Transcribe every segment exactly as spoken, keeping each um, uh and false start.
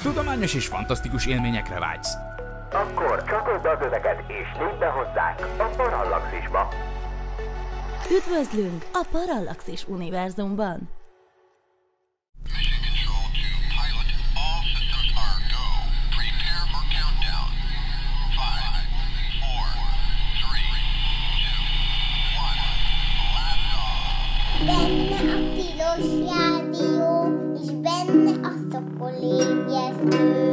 Tudományos és fantasztikus élményekre vágysz? Akkor csatold be az öveket és lépj be hozzánk a Parallaxisba! Üdvözlünk a Parallaxis univerzumban! Benne a tilos rádió, és benne a szokolébresztő.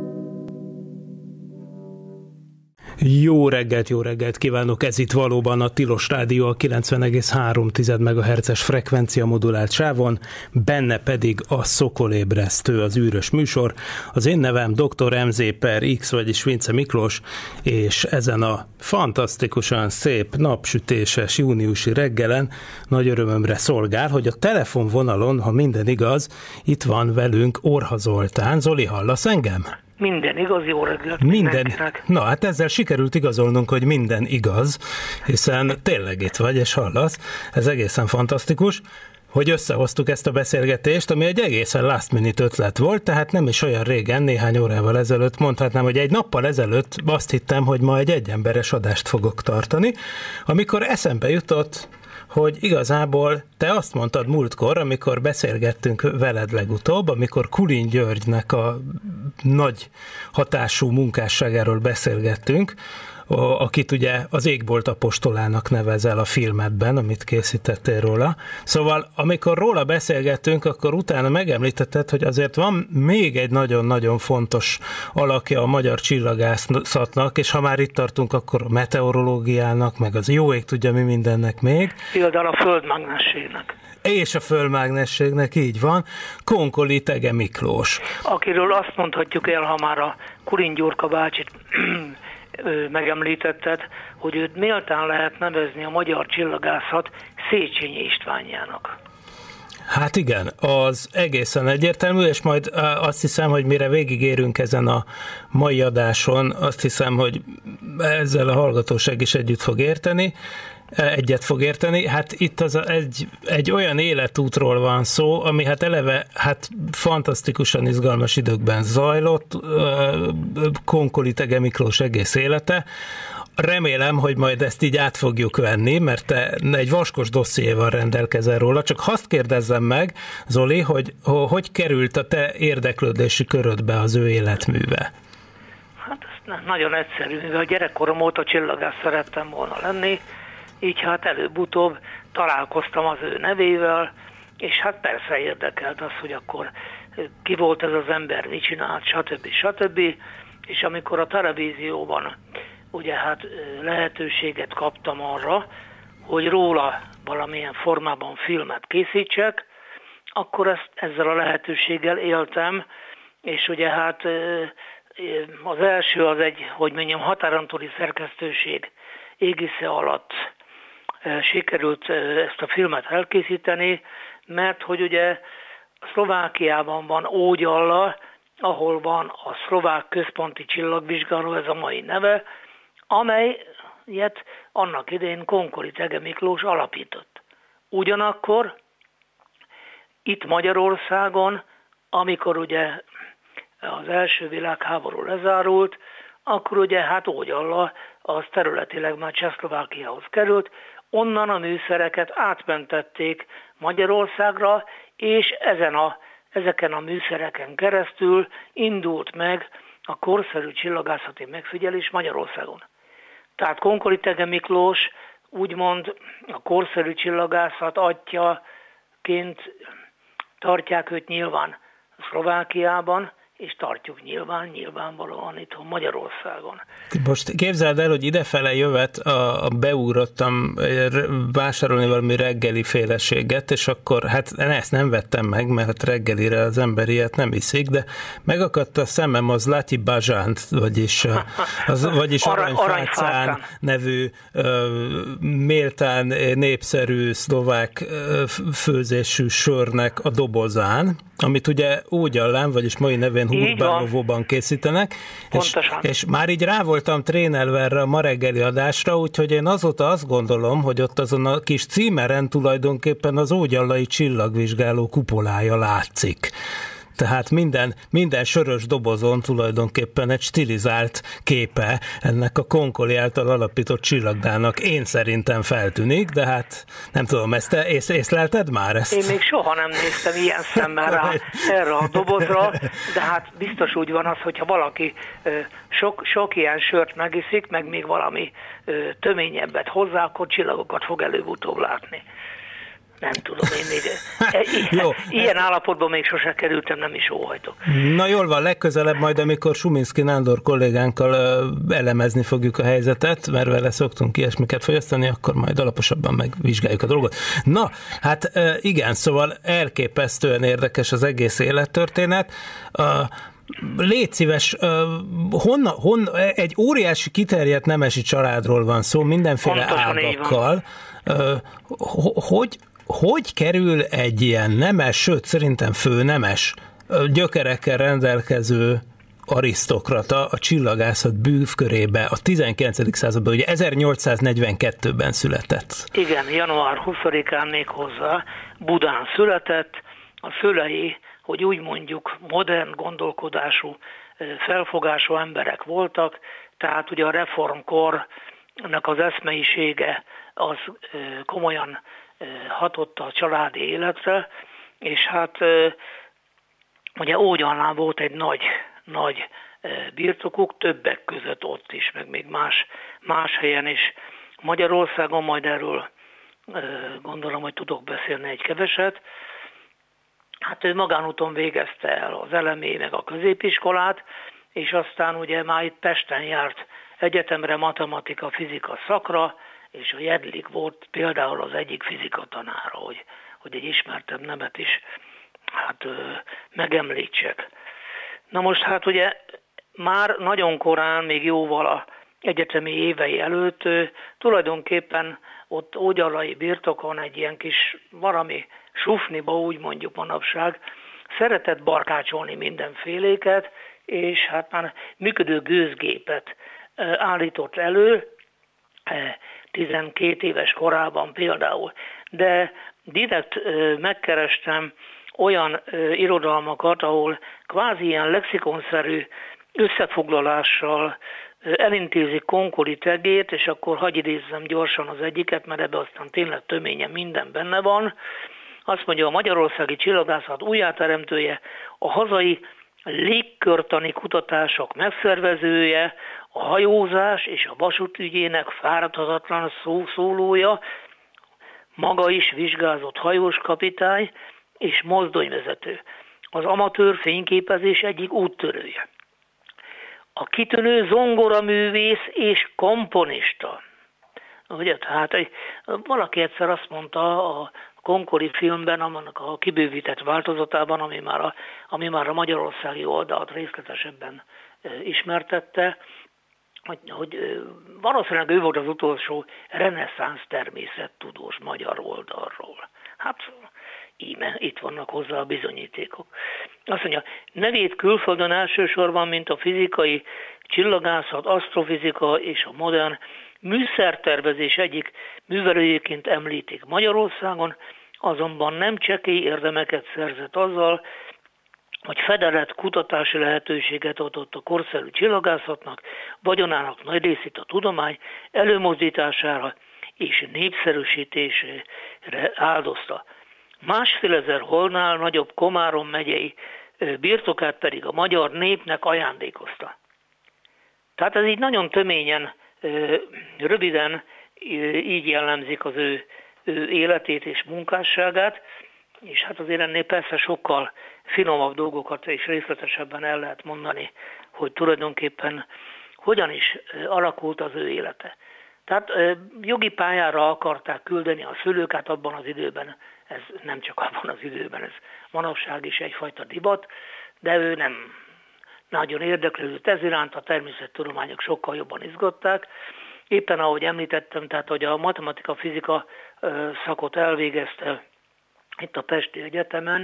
Jó reggelt, jó reggelt kívánok! Ez itt valóban a Tilos Rádió a kilencven egész három megahertzes frekvencia modulált sávon, benne pedig a Szokolébresztő, az űrös műsor. Az én nevem doktor em zé per X, vagyis Vince Miklós, és ezen a fantasztikusan szép, napsütéses júniusi reggelen nagy örömömre szolgál, hogy a telefonvonalon, ha minden igaz, itt van velünk Orha Zoltán. Zoli, hallasz engem? Minden igaz, jó reggelt minden. Na, hát ezzel sikerült igazolnunk, hogy minden igaz, hiszen tényleg itt vagy, és hallasz. Ez egészen fantasztikus, hogy összehoztuk ezt a beszélgetést, ami egy egészen last minute ötlet volt, tehát nem is olyan régen, néhány órával ezelőtt mondhatnám, hogy egy nappal ezelőtt azt hittem, hogy ma egy egyemberes adást fogok tartani, amikor eszembe jutott, hogy igazából te azt mondtad múltkor, amikor beszélgettünk veled legutóbb, amikor Kulin Györgynek a nagy hatású munkásságáról beszélgettünk, akit ugye az Égbolt apostolának nevezel a filmedben, amit készítettél róla. Szóval, amikor róla beszélgettünk, akkor utána megemlítetted, hogy azért van még egy nagyon-nagyon fontos alakja a magyar csillagászatnak, és ha már itt tartunk, akkor a meteorológiának, meg az jó ég tudja mi mindennek még. Például a földmágnességnek. És a földmágnességnek, így van, Konkoli Thege Miklós. Akiről azt mondhatjuk el, ha már a Kulin Gyurka bácsit megemlítetted, hogy őt méltán lehet nevezni a magyar csillagászat Széchenyi Istvánjának. Hát igen, az egészen egyértelmű, és majd azt hiszem, hogy mire végigérünk ezen a mai adáson, azt hiszem, hogy ezzel a hallgatóság is együtt fog érteni, egyet fog érteni. Hát itt az egy, egy olyan életútról van szó, ami hát eleve hát fantasztikusan izgalmas időkben zajlott, Konkoli Thege Miklós egész élete. Remélem, hogy majd ezt így át fogjuk venni, mert te egy vaskos dossziéval rendelkezel róla, csak azt kérdezzem meg, Zoli, hogy hogy került a te érdeklődési körödbe az ő életműve? Hát ez nagyon egyszerű, mivel gyerekkorom óta csillagász szerettem volna lenni, így hát előbb-utóbb találkoztam az ő nevével, és hát persze érdekelt az, hogy akkor ki volt ez az ember, mit csinált, stb. stb. És amikor a televízióban ugye hát lehetőséget kaptam arra, hogy róla valamilyen formában filmet készítsek, akkor ezt, ezzel a lehetőséggel éltem, és ugye hát az első az egy, hogy mondjam, határon túli szerkesztőség égisze alatt sikerült ezt a filmet elkészíteni, mert hogy ugye Szlovákiában van Ógyalla, ahol van a Szlovák Központi Csillagvizsgáló, ez a mai neve, amelyet annak idején Konkoli Thege Miklós alapított. Ugyanakkor itt Magyarországon, amikor ugye az első világháború lezárult, akkor ugye hát Ógyalla az területileg már Csehszlovákiához került, onnan a műszereket átmentették Magyarországra, és ezen a, ezeken a műszereken keresztül indult meg a korszerű csillagászati megfigyelés Magyarországon. Tehát Konkoli Thege Miklós úgymond a korszerű csillagászat atyaként tartják őt nyilván Szlovákiában, és tartjuk nyilván, nyilvánvalóan itthon Magyarországon. Most képzeld el, hogy idefele jövet, a, a beugrottam vásárolni valami reggeli féleséget, és akkor hát ezt nem vettem meg, mert reggelire az ember ilyet nem iszik, de megakadt a szemem az Lati Bazsánt, vagyis, az, vagyis Aranyfácán nevű méltán népszerű szlovák főzésű sörnek a dobozán, amit ugye Ógyallán, vagyis mai nevén Hurbanovóban készítenek, és, és már így rá voltam trénelve erre a ma reggeli adásra, úgyhogy én azóta azt gondolom, hogy ott azon a kis címeren tulajdonképpen az ógyallai csillagvizsgáló kupolája látszik. Tehát minden, minden sörös dobozon tulajdonképpen egy stilizált képe ennek a Concoli által alapított csillagdának én szerintem feltűnik, de hát nem tudom, ezt te ész, észlelted már ezt? Én még soha nem néztem ilyen szemmel rá erre a dobozra, de hát biztos úgy van az, hogyha valaki sok, sok ilyen sört megiszik, meg még valami töményebbet hozzá, akkor csillagokat fog előbb-utóbb látni. Nem tudom, én még ilyen, Jó, ilyen ezt... állapotban még sose kerültem, nem is óhajtok. Na jól van, legközelebb majd, amikor Suminski Nándor kollégánkkal elemezni fogjuk a helyzetet, mert vele szoktunk ilyesmiket fogyasztani, akkor majd alaposabban megvizsgáljuk a dolgot. Na, hát igen, szóval elképesztően érdekes az egész élettörténet. Légy szíves, honna, honna, egy óriási kiterjedt nemesi családról van szó, mindenféle Pontosan ágakkal. Hogy Hogy kerül egy ilyen nemes, sőt szerintem főnemes gyökerekkel rendelkező arisztokrata a csillagászat bűvkörébe a tizenkilencedik században, ugye ezernyolcszáznegyvenkettőben született. Igen, január huszadikán még hozzá Budán született, a szülei, hogy úgy mondjuk modern gondolkodású, felfogású emberek voltak, tehát ugye a reformkornak az eszmeisége az komolyan hatott a családi életre, és hát ugye Ógyalnál volt egy nagy, nagy birtokuk, többek között ott is, meg még más, más helyen is. Magyarországon majd erről gondolom, hogy tudok beszélni egy keveset. Hát ő magánúton végezte el az elemi, meg a középiskolát, és aztán ugye már itt Pesten járt egyetemre, matematika, fizika szakra, és a Jedlik volt például az egyik fizika tanára, hogy, hogy egy ismertebb nevet is hát, ö, megemlítsek. Na most hát ugye már nagyon korán, még jóval a egyetemi évei előtt ö, tulajdonképpen ott ógyalai birtokon egy ilyen kis valami sufniba, úgy mondjuk manapság, szeretett barkácsolni mindenféléket, és hát már működő gőzgépet ö, állított elő, tizenkét éves korában például. De direkt ö, megkerestem olyan ö, irodalmakat, ahol kvázi ilyen lexikonszerű összefoglalással ö, elintézik Concoli tegét, és akkor hadd idézzem gyorsan az egyiket, mert ebbe aztán tényleg töményen minden benne van. Azt mondja, a magyarországi csillagászat újjáteremtője, a hazai légkörtani kutatások megszervezője, a hajózás és a vasútügyének fáradhatatlan szószólója, maga is vizsgázott hajós kapitány és mozdonyvezető, az amatőr fényképezés egyik úttörője, a kitűnő zongoraművész és komponista. Ugye, tehát egy, valaki egyszer azt mondta a Concoli filmben, annak a kibővített változatában, ami már a, ami már a magyarországi oldalt részletesebben e, ismertette, hogy, hogy valószínűleg ő volt az utolsó reneszánsz természettudós magyar oldalról. Hát íme, itt vannak hozzá a bizonyítékok. Azt mondja, nevét külföldön elsősorban, mint a fizikai csillagászat, asztrofizika és a modern műszertervezés egyik művelőjéként említik. Magyarországon azonban nem csekély érdemeket szerzett azzal, hogy fedezett kutatási lehetőséget adott a korszerű csillagászatnak, vagyonának nagy részét a tudomány előmozdítására és népszerűsítésére áldozta. Másfél ezer holdnál nagyobb Komárom megyei birtokát pedig a magyar népnek ajándékozta. Tehát ez így nagyon töményen, röviden így jellemzik az ő, ő életét és munkásságát, és hát azért ennél persze sokkal finomabb dolgokat és részletesebben el lehet mondani, hogy tulajdonképpen hogyan is alakult az ő élete. Tehát jogi pályára akarták küldeni a szülőket abban az időben, ez nem csak abban az időben, ez manapság is egyfajta divat, de ő nem nagyon érdeklődött ez iránt, a természettudományok sokkal jobban izgatták. Éppen ahogy említettem, tehát hogy a matematika-fizika szakot elvégezte itt a Pesti Egyetemen,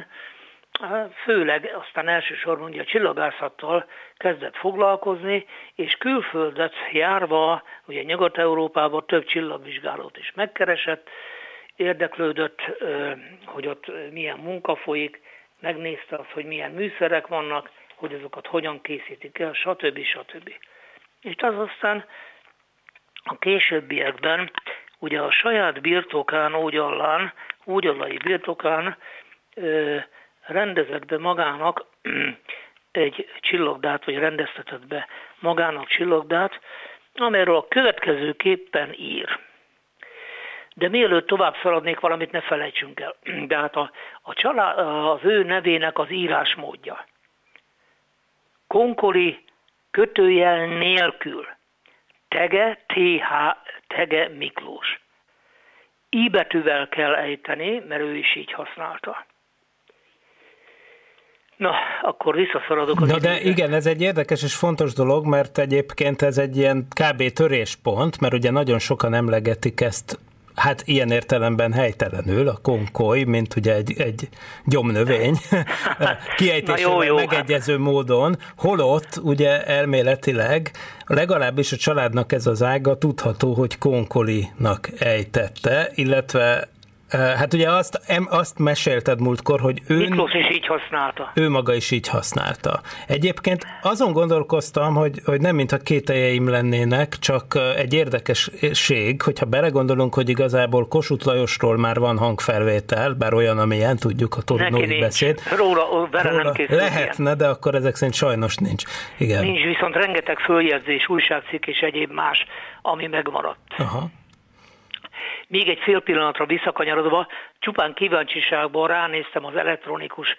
főleg aztán elsősorban ugye a csillagászattal kezdett foglalkozni, és külföldet járva, ugye Nyugat-Európában több csillagvizsgálót is megkeresett, érdeklődött, hogy ott milyen munka folyik, megnézte azt, hogy milyen műszerek vannak, hogy azokat hogyan készítik el, stb. stb. És az aztán a későbbiekben ugye a saját birtokán, Ógyallán, ógyallai birtokán ö, rendezett be magának egy csillagdát, vagy rendeztetett be magának csillagdát, amelyről a következőképpen ír. De mielőtt tovább szaladnék, valamit ne felejtsünk el. De hát a, a család, az ő nevének az írásmódja. Konkoli kötőjel nélkül. Tege, té há, Tege Miklós. I betűvel kell ejteni, mert ő is így használta. Na, akkor visszaszaladok az Na de időre. igen, ez egy érdekes és fontos dolog, mert egyébként ez egy ilyen kb. Töréspont, mert ugye nagyon sokan emlegetik ezt, hát ilyen értelemben helytelenül, a konkoly, mint ugye egy, egy gyomnövény, kiejtésével jó, megegyező hát. módon, holott ugye elméletileg legalábbis a családnak ez az ága tudható, hogy konkolinak ejtette, illetve hát ugye azt, azt mesélted múltkor, hogy ő... Miklós is így használta. Ő maga is így használta. Egyébként azon gondolkoztam, hogy, hogy nem mintha kételjeim lennének, csak egy érdekesség, hogyha belegondolunk, hogy igazából Kossuth Lajosról már van hangfelvétel, bár olyan, amilyen tudjuk, a torinói beszéd. Róla, Róla nem készül lehetne, ilyen. De akkor ezek szerint sajnos nincs. Igen. Nincs, viszont rengeteg följegyzés, újságcikk és egyéb más, ami megmaradt. Aha. Még egy fél pillanatra visszakanyarodva, csupán kíváncsiságból ránéztem az elektronikus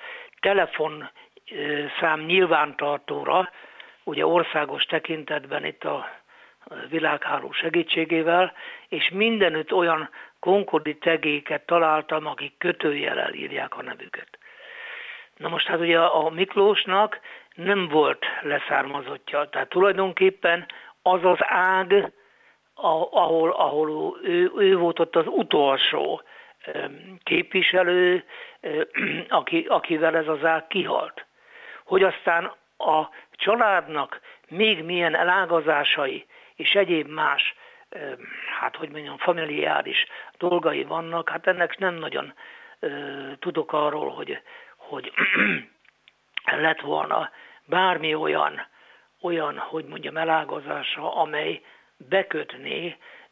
telefonszám nyilvántartóra, ugye országos tekintetben itt a világháló segítségével, és mindenütt olyan konkoli tegéket találtam, akik kötőjellel írják a nevüket. Na most hát ugye a Miklósnak nem volt leszármazottja, tehát tulajdonképpen az az ág, ahol, ahol ő, ő volt ott az utolsó képviselő, aki, akivel ez az ág kihalt. Hogy aztán a családnak még milyen elágazásai és egyéb más, hát hogy mondjam, familiáris dolgai vannak, hát ennek nem nagyon tudok arról, hogy, hogy lett volna bármi olyan, olyan, hogy mondjam, elágazása, amely bekötné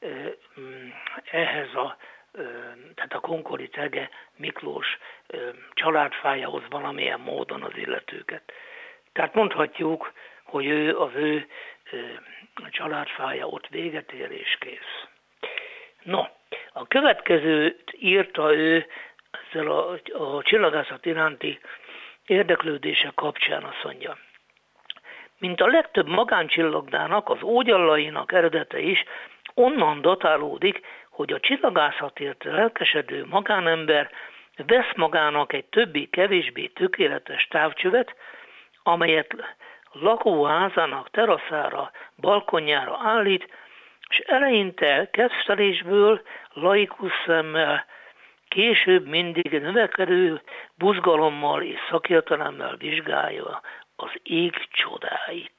ehhez a, tehát a Konkoli Tege Miklós családfájához valamilyen módon az illetőket. Tehát mondhatjuk, hogy ő, az ő családfája ott véget ér és kész. No, a következőt írta ő ezzel a, a csillagászat iránti érdeklődése kapcsán, azt mondja. Mint a legtöbb magáncsillagdának, az ógyallainak eredete is onnan datálódik, hogy a csillagászatért lelkesedő magánember vesz magának egy többi-kevésbé tökéletes távcsövet, amelyet lakóházának teraszára, balkonjára állít, és eleinte kedvtelésből, laikus szemmel, később mindig növekedő buzgalommal és szakértelemmel vizsgálja az ég csodáit.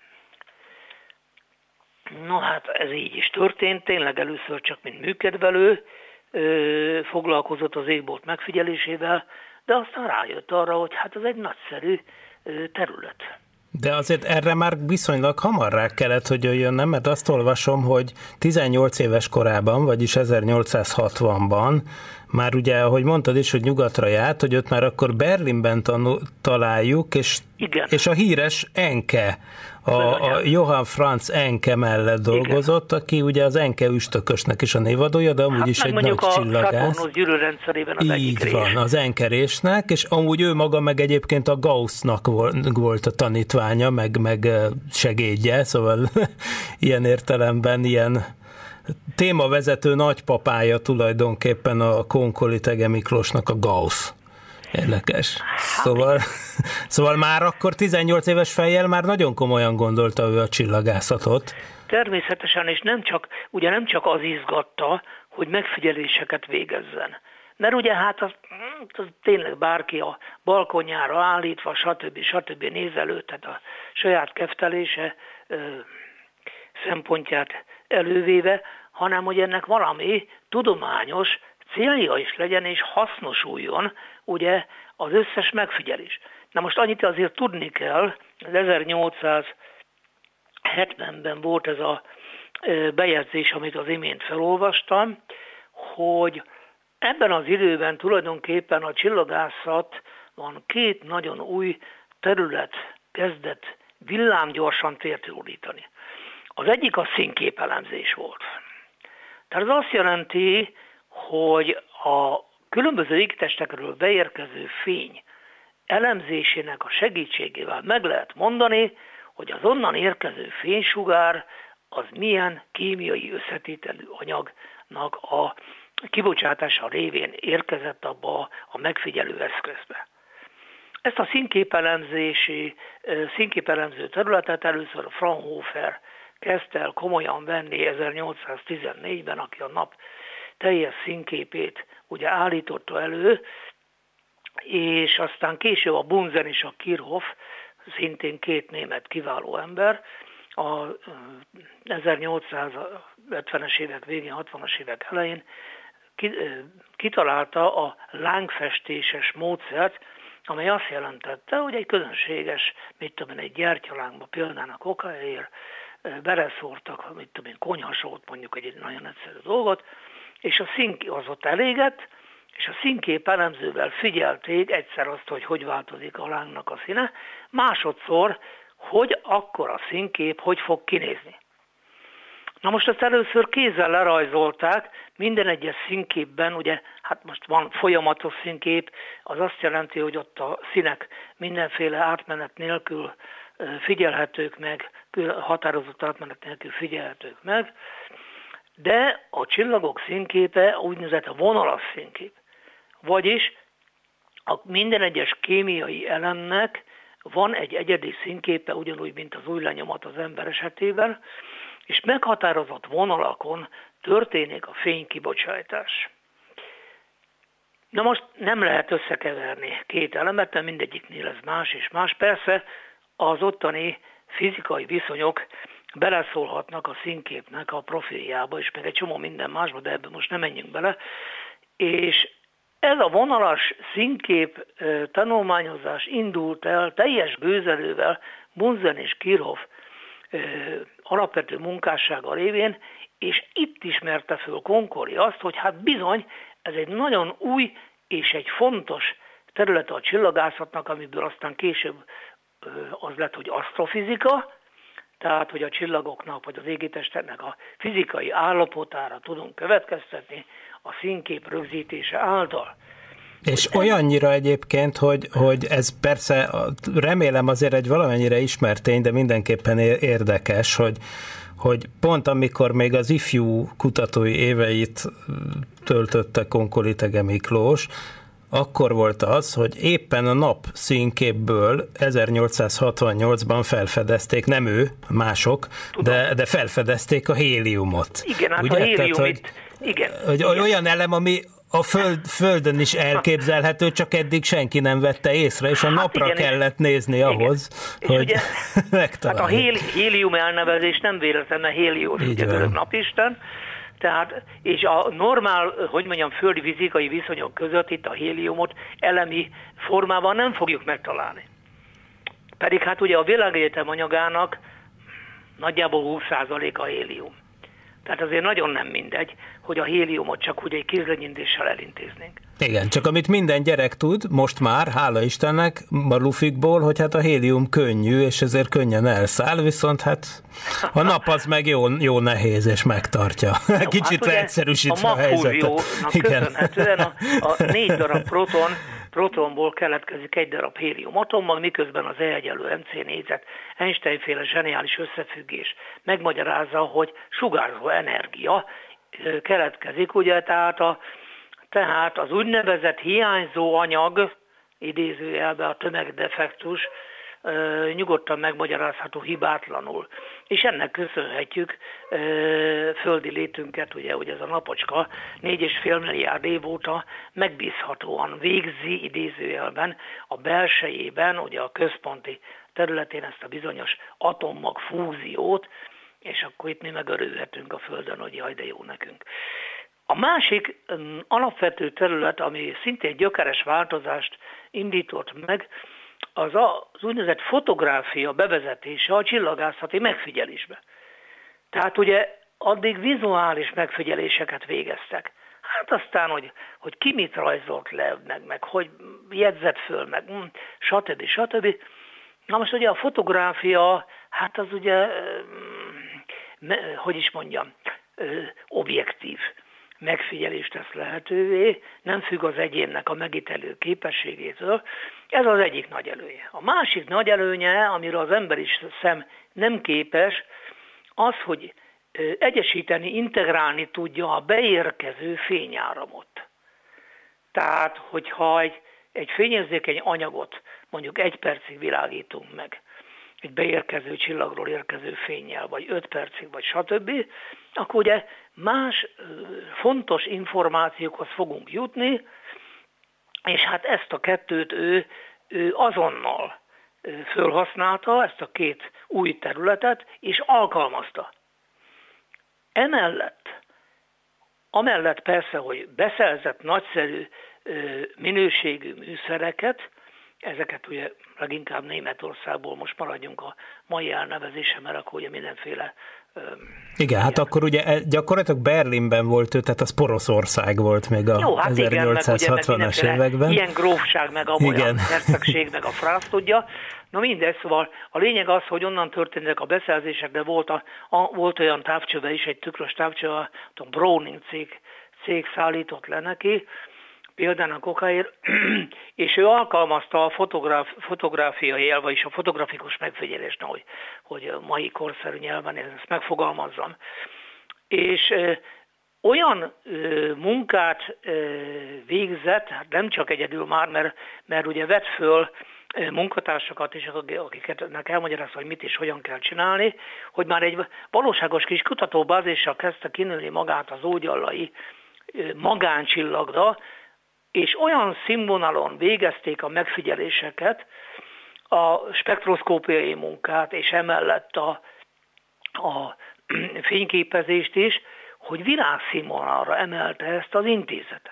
No hát ez így is történt, tényleg először csak mint műkedvelő ö, foglalkozott az égbolt megfigyelésével, de aztán rájött arra, hogy hát ez egy nagyszerű ö, terület. De azért erre már viszonylag hamar rá kellett, hogy jöjjön, nem? Mert azt olvasom, hogy tizennyolc éves korában, vagyis ezernyolcszázhatvanban, már ugye, ahogy mondtad is, hogy nyugatra járt, hogy ott már akkor Berlinben tanul, találjuk, és, és a híres Encke, a, a Johann Franz Encke mellett dolgozott, igen. Aki ugye az Encke üstökösnek is a névadója, de amúgy hát is egy nagy csillagász. A Saturnus gyűrűrendszerében az így egyik rés. van, az Encke-résnek, és amúgy ő maga meg egyébként a Gaussnak volt a tanítványa, meg, meg segédje, szóval ilyen értelemben ilyen témavezető nagypapája tulajdonképpen a Konkoli Tege Miklósnak a Gauss. Érdekes. Szóval, szóval már akkor tizennyolc éves fejjel már nagyon komolyan gondolta ő a csillagászatot. Természetesen, és nem csak, ugye nem csak az izgatta, hogy megfigyeléseket végezzen. Mert ugye hát az, az tényleg bárki a balkonjára állítva, stb. stb. Nézelő, tehát a saját keftelése ö, szempontját elővéve, hanem hogy ennek valami tudományos célja is legyen, és hasznosuljon ugye az összes megfigyelés. Na most annyit azért tudni kell, az ezernyolcszázhetvenben volt ez a bejegyzés, amit az imént felolvastam, hogy ebben az időben tulajdonképpen a csillagászatban két nagyon új terület kezdett villámgyorsan tértulítani. Az egyik a színképelemzés volt. Tehát ez azt jelenti, hogy a különböző égtestekről beérkező fény elemzésének a segítségével meg lehet mondani, hogy az onnan érkező fénysugár az milyen kémiai összetételű anyagnak a kibocsátása révén érkezett abba a megfigyelő eszközbe. Ezt a színképelemzési, színképelemző területet először Fraunhofer kezdte el komolyan venni ezernyolcszáztizennégyben, aki a nap teljes színképét ugye állította elő, és aztán később a Bunsen és a Kirchhoff, szintén két német kiváló ember, a ezernyolcszázötvenes évek végén, hatvanas évek elején kitalálta a lángfestéses módszert, amely azt jelentette, hogy egy közönséges, mit tudom én, egy gyertyalángba példának okáért beleszórtak, mit tudom én, konyhasót, mondjuk egy nagyon egyszerű dolgot, és a szín az ott elégett, és a színkép elemzővel figyelték egyszer azt, hogy hogy változik a lángnak a színe, másodszor, hogy akkor a színkép hogy fog kinézni. Na most ezt először kézzel lerajzolták, minden egyes színképben, ugye, hát most van folyamatos színkép, az azt jelenti, hogy ott a színek mindenféle átmenet nélkül figyelhetők meg, határozott átmenet nélkül figyelhetők meg, de a csillagok színképe úgynevezett a vonalas színkép. Vagyis a minden egyes kémiai elemnek van egy egyedi színképe, ugyanúgy, mint az új lenyomat az ember esetében, és meghatározott vonalakon történik a fénykibocsátás. Na most nem lehet összekeverni két elemet, mert mindegyiknél ez más és más. Persze az ottani fizikai viszonyok beleszólhatnak a színképnek a profiljába, és meg egy csomó minden másba, de ebben most nem menjünk bele. És ez a vonalas színkép tanulmányozás indult el teljes gőzerővel Bunsen és Kirchhoff alapvető munkássága révén, és itt ismerte föl Concori azt, hogy hát bizony, ez egy nagyon új és egy fontos terület a csillagászatnak, amiből aztán később az lett, hogy asztrofizika, tehát, hogy a csillagoknak vagy az égitesteknek a fizikai állapotára tudunk következtetni a színkép rögzítése által. És olyannyira egyébként, hogy, hogy ez persze, remélem azért egy valamennyire ismert tény, de mindenképpen érdekes, hogy, hogy pont amikor még az ifjú kutatói éveit töltötte Concoli Thege Miklós, akkor volt az, hogy éppen a nap színképből ezernyolcszázhatvannyolcban felfedezték, nem ő, mások, de, de felfedezték a héliumot. Igen, hát ugye? a hélium Tehát, itt, igen, hogy igen. Olyan elem, ami a föld, Földön is elképzelhető, csak eddig senki nem vette észre, és a hát napra igen, kellett nézni ahhoz, igen. hogy megtaláljuk. Hát a héli, hélium elnevezés nem véletlen, mert Hélios, ugye görög napisten, tehát, és a normál, hogy mondjam, földi fizikai viszonyok között itt a héliumot elemi formában nem fogjuk megtalálni. Pedig hát ugye a világegyetem anyagának nagyjából húsz százaléka a hélium. Tehát azért nagyon nem mindegy, hogy a héliumot csak úgy egy kézlegyintéssel elintéznénk. Igen, csak amit minden gyerek tud, most már, hála Istennek, a lufikból, hogy hát a hélium könnyű, és ezért könnyen elszáll, viszont hát a nap az meg jó, jó nehéz, és megtartja. Kicsit hát leegyszerűsítve a, a helyzetet. Köszönhetően a, a négy darab proton, protonból keletkezik egy darab hélium atommag, miközben az E egyenlő em cé négyzet Einstein-féle zseniális összefüggés megmagyarázza, hogy sugárzó energia keletkezik, ugye, tehát, a, tehát az úgynevezett hiányzó anyag, idézőjelben a tömegdefektus, nyugodtan megmagyarázható hibátlanul. És ennek köszönhetjük földi létünket, ugye, hogy ez a napocska négy és fél milliárd év óta megbízhatóan végzi idézőjelben a belsejében, ugye a központi területén ezt a bizonyos atommag fúziót, és akkor itt mi megörülhetünk a Földön, hogy jaj, de jó nekünk. A másik alapvető terület, ami szintén gyökeres változást indított meg, az az úgynevezett fotográfia bevezetése a csillagászati megfigyelésbe. Tehát ugye addig vizuális megfigyeléseket végeztek. Hát aztán, hogy, hogy ki mit rajzolt le, meg, meg hogy jegyzett föl, meg stb. stb. Na most ugye a fotográfia, hát az ugye, hogy is mondjam, objektív megfigyelést tesz lehetővé, nem függ az egyénnek a megítélő képességétől. Ez az egyik nagy előnye. A másik nagy előnye, amire az emberi szem nem képes, az, hogy egyesíteni, integrálni tudja a beérkező fényáramot. Tehát, hogyha egy, egy fényérzékeny anyagot mondjuk egy percig világítunk meg, egy beérkező csillagról érkező fénnyel, vagy öt percig, vagy stb., akkor ugye más fontos információkhoz fogunk jutni, és hát ezt a kettőt ő, ő azonnal fölhasználta, ezt a két új területet, és alkalmazta. Emellett, amellett persze, hogy beszerzett nagyszerű minőségű műszereket, ezeket ugye leginkább Németországból, most maradjunk a mai elnevezése, mert akkor ugye mindenféle... Igen, hát akkor ugye gyakorlatilag Berlinben volt ő, tehát az Poroszország volt még a Jó, hát ezernyolcszázhatvanas igen, években. Ilyen grófság, meg a olyan hercegség, meg a frász tudja. Na mindegy, szóval a lényeg az, hogy onnan történtek a beszerzések, de volt, a, a, volt olyan távcsöve is, egy tükrös távcsöve, a Browning cég, cég szállított le neki, például a kokáért, és ő alkalmazta a fotográf, fotográfiai jel, vagyis a fotografikus megfigyelést, hogy, hogy mai korszerű nyelven ezt megfogalmazzam. És e, olyan e, munkát e, végzett, hát nem csak egyedül már, mert, mert ugye vett föl e, munkatársakat is, akiknek elmagyarázta, hogy mit és hogyan kell csinálni, hogy már egy valóságos kis kutatóbázissal kezdte kinőni magát az ógyallai e, magáncsillagra, és olyan színvonalon végezték a megfigyeléseket, a spektroszkópiai munkát, és emellett a, a fényképezést is, hogy világszínvonalra emelte ezt az intézetet.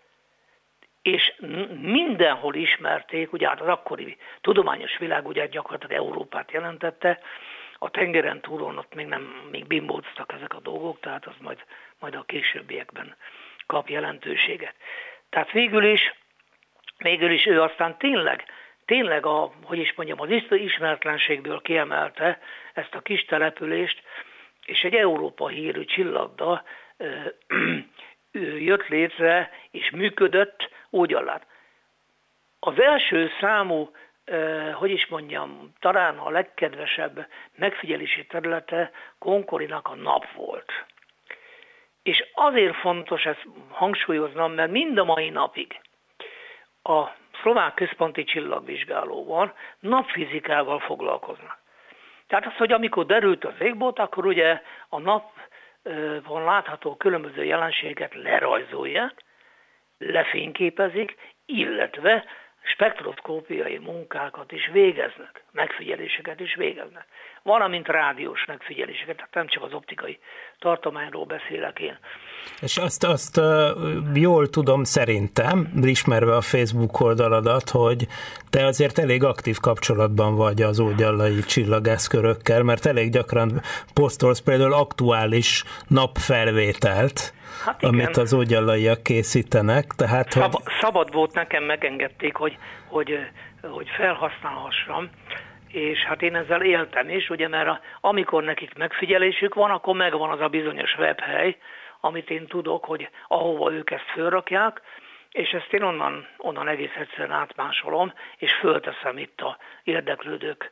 És mindenhol ismerték, ugye az akkori tudományos világ ugye gyakorlatilag Európát jelentette, a tengeren túlon ott még nem még bimbóztak ezek a dolgok, tehát az majd, majd a későbbiekben kap jelentőséget. Tehát végül is, végül is ő aztán tényleg, tényleg a, hogy is mondjam, az ismeretlenségből kiemelte ezt a kis települést, és egy Európa hírű csillagda ö, ö, jött létre, és működött ógyallán. Az első számú, ö, hogy is mondjam, talán a legkedvesebb megfigyelési területe Concorinak a nap volt. És azért fontos ezt hangsúlyoznom, mert mind a mai napig a szlovák központi csillagvizsgálóban napfizikával foglalkoznak. Tehát az, hogy amikor derült az égbolt, akkor ugye a napon látható különböző jelenségeket lerajzolják, lefényképezik, illetve spektroszkópiai munkákat is végeznek, megfigyeléseket is végeznek, valamint rádiós megfigyeléseket, tehát nem csak az optikai tartományról beszélek én. És azt, azt jól tudom szerintem, ismerve a Facebook oldaladat, hogy te azért elég aktív kapcsolatban vagy az ógyallai csillagászkörökkel, mert elég gyakran posztolsz például aktuális napfelvételt, hát amit az ógyallaiak készítenek. Tehát, Szab- hogy... Szabad volt, nekem megengedték, hogy, hogy, hogy felhasználhassam, és hát én ezzel éltem is, ugye, mert a, amikor nekik megfigyelésük van, akkor megvan az a bizonyos webhely, amit én tudok, hogy ahova ők ezt fölrakják, és ezt én onnan, onnan egész egyszerűen átmásolom, és fölteszem itt a érdeklődők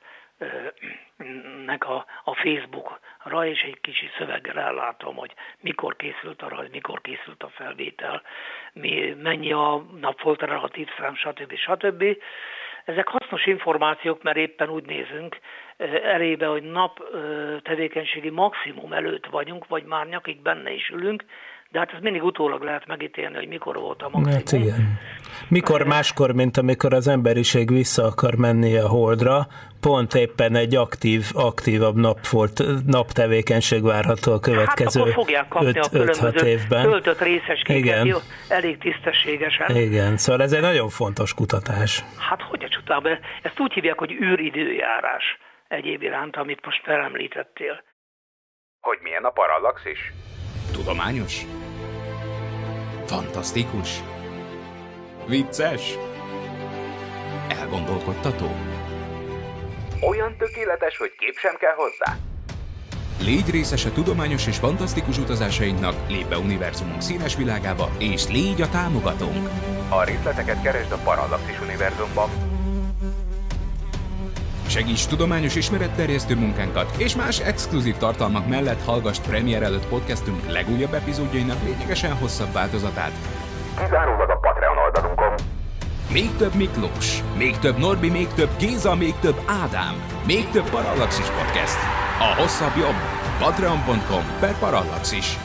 nek a, a Facebookra, és egy kicsi szöveggel ellátom, hogy mikor készült a rajz, mikor készült a felvétel, mi, mennyi a napfolt relatív szám, stb. stb. Ezek hasznos információk, mert éppen úgy nézünk elébe, hogy nap tevékenységi maximum előtt vagyunk, vagy már nyakig benne is ülünk, de hát ez mindig utólag lehet megítélni, hogy mikor volt a maximum. Hát igen. Mikor máskor, mint amikor az emberiség vissza akar menni a Holdra, pont éppen egy aktív, aktívabb nap volt, naptevékenység várható a következő hát akkor fogják kapni a különböző évben. töltött részecskéket, jó, elég tisztességesen. Igen, szóval ez egy nagyon fontos kutatás. Hát hogy a csutában? Ezt úgy hívják, hogy űridőjárás egyéb iránt, amit most felemlítettél. Hogy milyen a parallaxis? Tudományos? Fantasztikus? Vicces? Elgondolkodtató? Olyan tökéletes, hogy kép sem kell hozzá? Légy részes a tudományos és fantasztikus utazásainknak, lépj be univerzumunk színes világába, és légy a támogatónk! A részleteket keresd a Parallaxis univerzumban. Segíts tudományos ismeretterjesztő munkánkat, és más exkluzív tartalmak mellett hallgass premier előtt podcastünk legújabb epizódjainak lényegesen hosszabb változatát. Kizárólag a Patreon oldalunkon. Még több Miklós, még több Norbi, még több Géza, még több Ádám, még több Parallaxis podcast. A hosszabb jobb. patreon pont com per Parallaxis.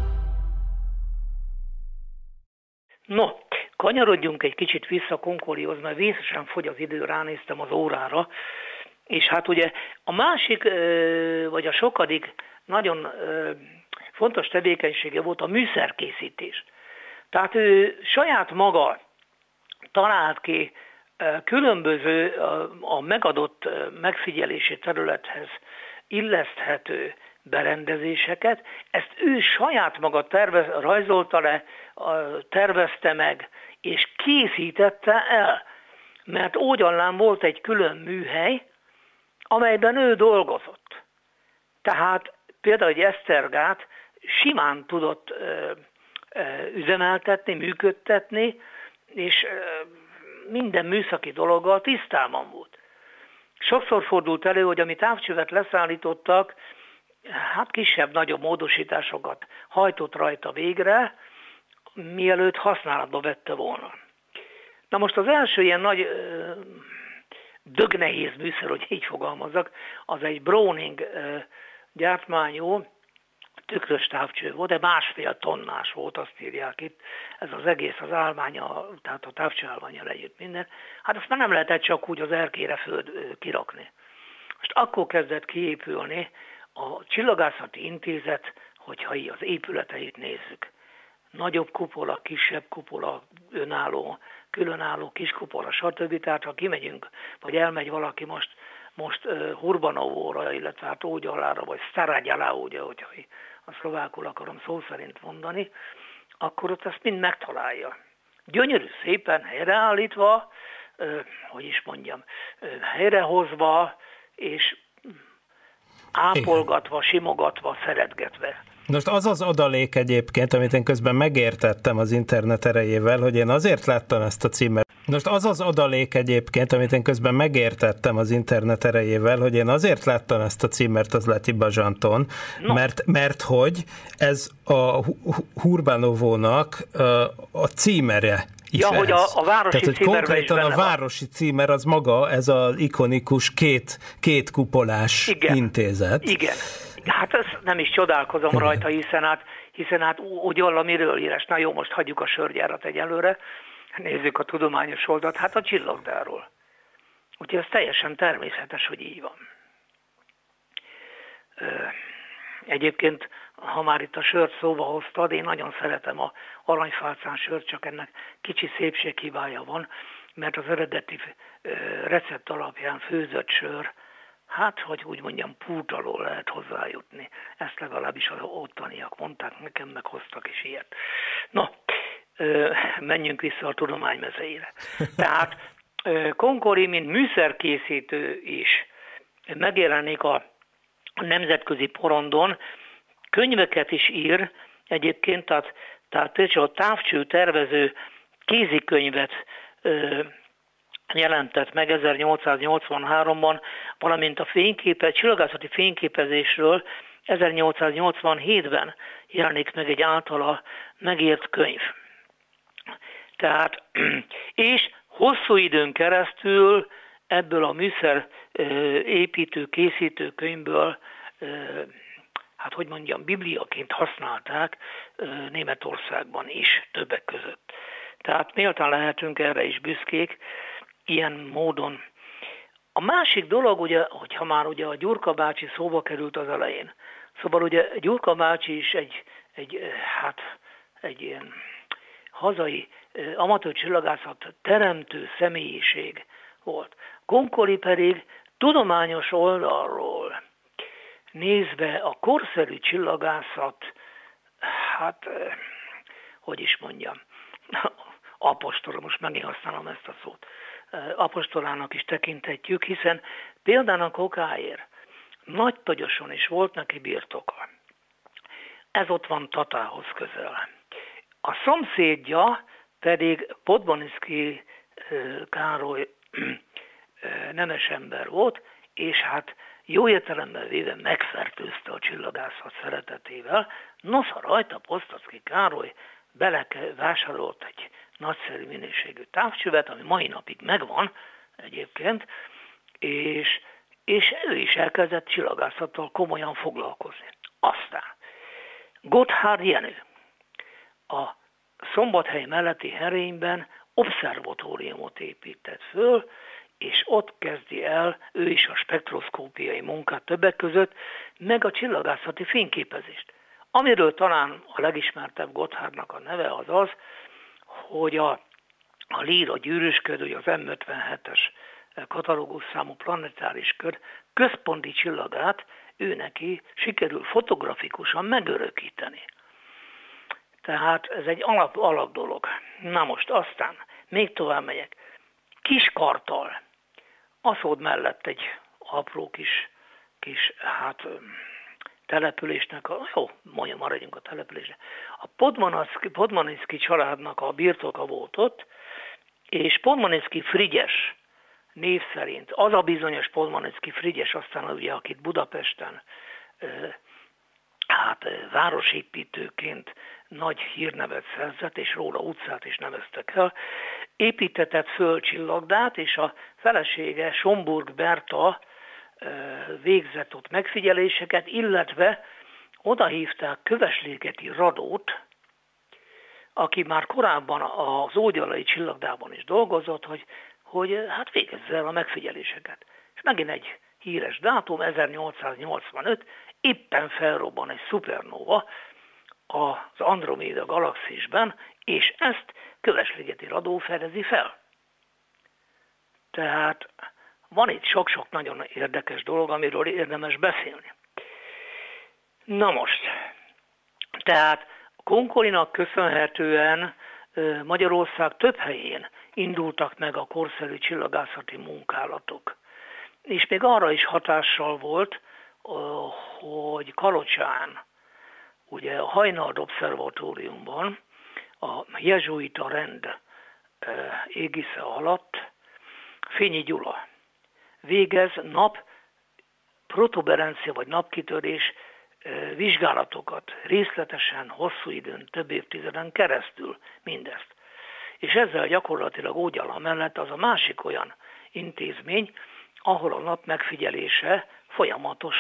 No, kanyarodjunk egy kicsit vissza Concordihoz, mert vészesen fogy az idő, ránéztem az órára, és hát ugye a másik, vagy a sokadik nagyon fontos tevékenysége volt a műszerkészítés. Tehát ő saját maga talált ki különböző a megadott megfigyelési területhez illeszthető berendezéseket, ezt ő saját maga tervez, rajzolta le, tervezte meg, és készítette el. Mert Ógyallán volt egy külön műhely, amelyben ő dolgozott. Tehát például egy esztergát simán tudott ö, ö, üzemeltetni, működtetni, és ö, minden műszaki dologgal tisztában volt. Sokszor fordult elő, hogy ami távcsövet leszállítottak, hát kisebb-nagyobb módosításokat hajtott rajta végre, mielőtt használatba vette volna. Na most az első ilyen nagy ö, dögnehéz műszer, hogy így fogalmazzak, az egy Browning ö, gyártmányú tükrös távcső volt, de másfél tonnás volt, azt írják itt, ez az egész, az állványa, tehát a távcső állványal együtt minden. Hát azt már nem lehetett csak úgy az erkére föld ö, kirakni. Most akkor kezdett kiépülni a Csillagászati Intézet, hogyha így az épületeit nézzük. Nagyobb kupola, kisebb kupola, önálló, különálló kis kupola, stb. Tehát ha kimegyünk, vagy elmegy valaki most, most uh, Hurbanovóra, illetve hát Ógyallára, vagy Szaragyalá, ugye, hogyha a szlovákul akarom szó szerint mondani, akkor ott ezt mind megtalálja. Gyönyörű szépen helyreállítva, uh, hogy is mondjam, uh, helyrehozva, és ápolgatva, simogatva, szeretgetve. Most az az adalék egyébként, amit én közben megértettem az internet erejével, hogy én azért láttam ezt a címet. Most az az adalék egyébként, amit én közben megértettem az internet erejével, hogy én azért láttam ezt a címert az Leti Bazsanton, no. mert, mert hogy ez a Hurbanovónak a címere is ja, ez. hogy a, a városi Tehát, hogy konkrétan a városi címer az maga, ez az ikonikus két, két kupolás igen, intézet. Igen. Hát ezt nem is csodálkozom igen. rajta, hiszen hát, hiszen hát Ógyalla miről íres. Na jó, most hagyjuk a sörgyárat egyelőre, nézzük a tudományos oldalt, hát a csillagdáról. Úgyhogy ez teljesen természetes, hogy így van. Egyébként, ha már itt a sört szóba hoztad, én nagyon szeretem a aranyfálcán sört, csak ennek kicsi szépséghibája van, mert az eredeti recept alapján főzött sör, hát, hogy úgy mondjam, pult alól lehet hozzájutni. Ezt legalábbis az ottaniak mondták nekem, meg hoztak is ilyet. Na, menjünk vissza a tudomány mezeire. Tehát Concordi, mint műszerkészítő is megjelenik a nemzetközi porondon, könyveket is ír egyébként, tehát, tehát a távcső tervező kézikönyvet jelentett meg ezernyolcszáznyolcvanháromban, valamint a fényképe, csillagászati fényképezésről ezernyolcszáznyolcvanhétben jelenik meg egy általa megírt könyv. Tehát, és hosszú időn keresztül ebből a műszer építő, készítő könyvből hát hogy mondjam, bibliaként használták Németországban is többek között. Tehát méltán lehetünk erre is büszkék, ilyen módon. A másik dolog, ugye, hogyha már ugye a Gyurka bácsi szóba került az elején, szóval ugye Gyurka bácsi is egy, egy hát egy ilyen hazai amatőr csillagászat teremtő személyiség volt. Concoli pedig tudományos oldalról nézve a korszerű csillagászat, hát, hogy is mondjam, apostola, most megint használom ezt a szót, apostolának is tekinthetjük, hiszen példának okáért Nagytagyoson is volt neki birtoka. Ez ott van Tatához közel. A szomszédja pedig Podmaniszky Károly nemes ember volt, és hát jó értelemben véve megfertőzte a csillagászat szeretetével. Nosza rajta Posztocki Károly belevásárolt egy nagyszerű minőségű távcsövet, ami mai napig megvan egyébként, és, és ő is elkezdett csillagászattal komolyan foglalkozni. Aztán Gotthard Jenő a Szombathely melletti Herényben obszervatóriumot épített föl, és ott kezdi el ő is a spektroszkópiai munkát többek között, meg a csillagászati fényképezést. Amiről talán a legismertebb Gotthardnak a neve az az, hogy a, a Lyra gyűrűsködő, az M ötvenhetes katalógus számú planetáris kör központi csillagát ő neki sikerül fotografikusan megörökíteni. Tehát ez egy alap, alap dolog. Na most aztán még tovább megyek. Kiskartal, Aszód mellett egy apró kis, kis hát, településnek, a, jó, mondjam, maradjunk a településnek. A Podmaniszky családnak a birtoka volt ott, és Podmaniszky Frigyes név szerint, az a bizonyos Podmaniszky Frigyes, aztán ugye, akit Budapesten hát városépítőként nagy hírnevet szerzett, és róla utcát is neveztek el, építetett föl csillagdát, és a felesége Somburg Berta végzett ott megfigyeléseket, illetve oda hívták Kövesligeti Radót, aki már korábban az Ógyalai csillagdában is dolgozott, hogy, hogy hát végezze el a megfigyeléseket. És megint egy híres dátum, ezernyolcszáznyolcvanöt, éppen felrobban egy szupernóva az Androméda galaxisben, és ezt Kövesligeti Radó fedezi fel. Tehát van itt sok-sok nagyon érdekes dolog, amiről érdemes beszélni. Na most, tehát Concolinak köszönhetően Magyarország több helyén indultak meg a korszerű csillagászati munkálatok. És még arra is hatással volt, hogy Kalocsán, ugye a Hajnald Obszervatóriumban a jezsuita rend égisze alatt Fényi Gyula végez nap protuberencia vagy napkitörés vizsgálatokat részletesen, hosszú időn, több évtizeden keresztül mindezt. És ezzel gyakorlatilag Ógyala mellett az a másik olyan intézmény, ahol a nap megfigyelése folyamatos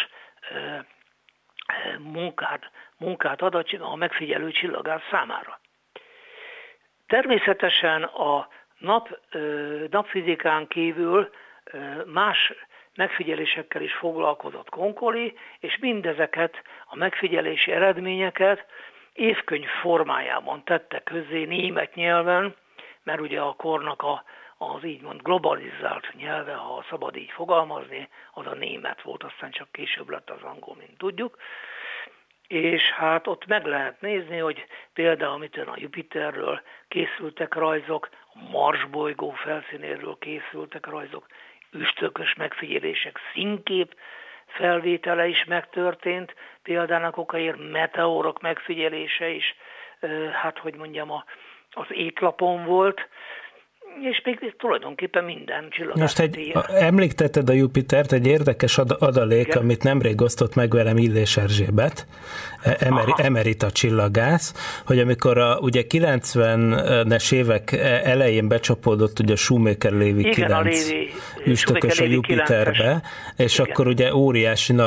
munkát, munkát ad a megfigyelő csillagász számára. Természetesen a nap, napfizikán kívül más megfigyelésekkel is foglalkozott Concoli, és mindezeket a megfigyelési eredményeket évkönyv formájában tette közzé német nyelven, mert ugye a kornak a, az így mond globalizált nyelve, ha szabad így fogalmazni, az a német volt, aztán csak később lett az angol, mint tudjuk. És hát ott meg lehet nézni, hogy például amitől a Jupiterről készültek rajzok, a Mars bolygó felszínéről készültek rajzok, üstökös megfigyelések, színkép felvétele is megtörtént, példának okáért meteorok megfigyelése is, hát hogy mondjam, a, az étlapon volt, és még tulajdonképpen minden csillagászati. Most egy, említetted a Jupitert, egy érdekes ad, adalék, igen, amit nemrég osztott meg velem Illés Erzsébet, emeri, emerita csillagász, hogy amikor a ugye kilencvenes évek elején becsapódott ugye a Shoemaker-Levy kilenc üstökös a Jupiterbe, és igen, akkor ugye óriási nagy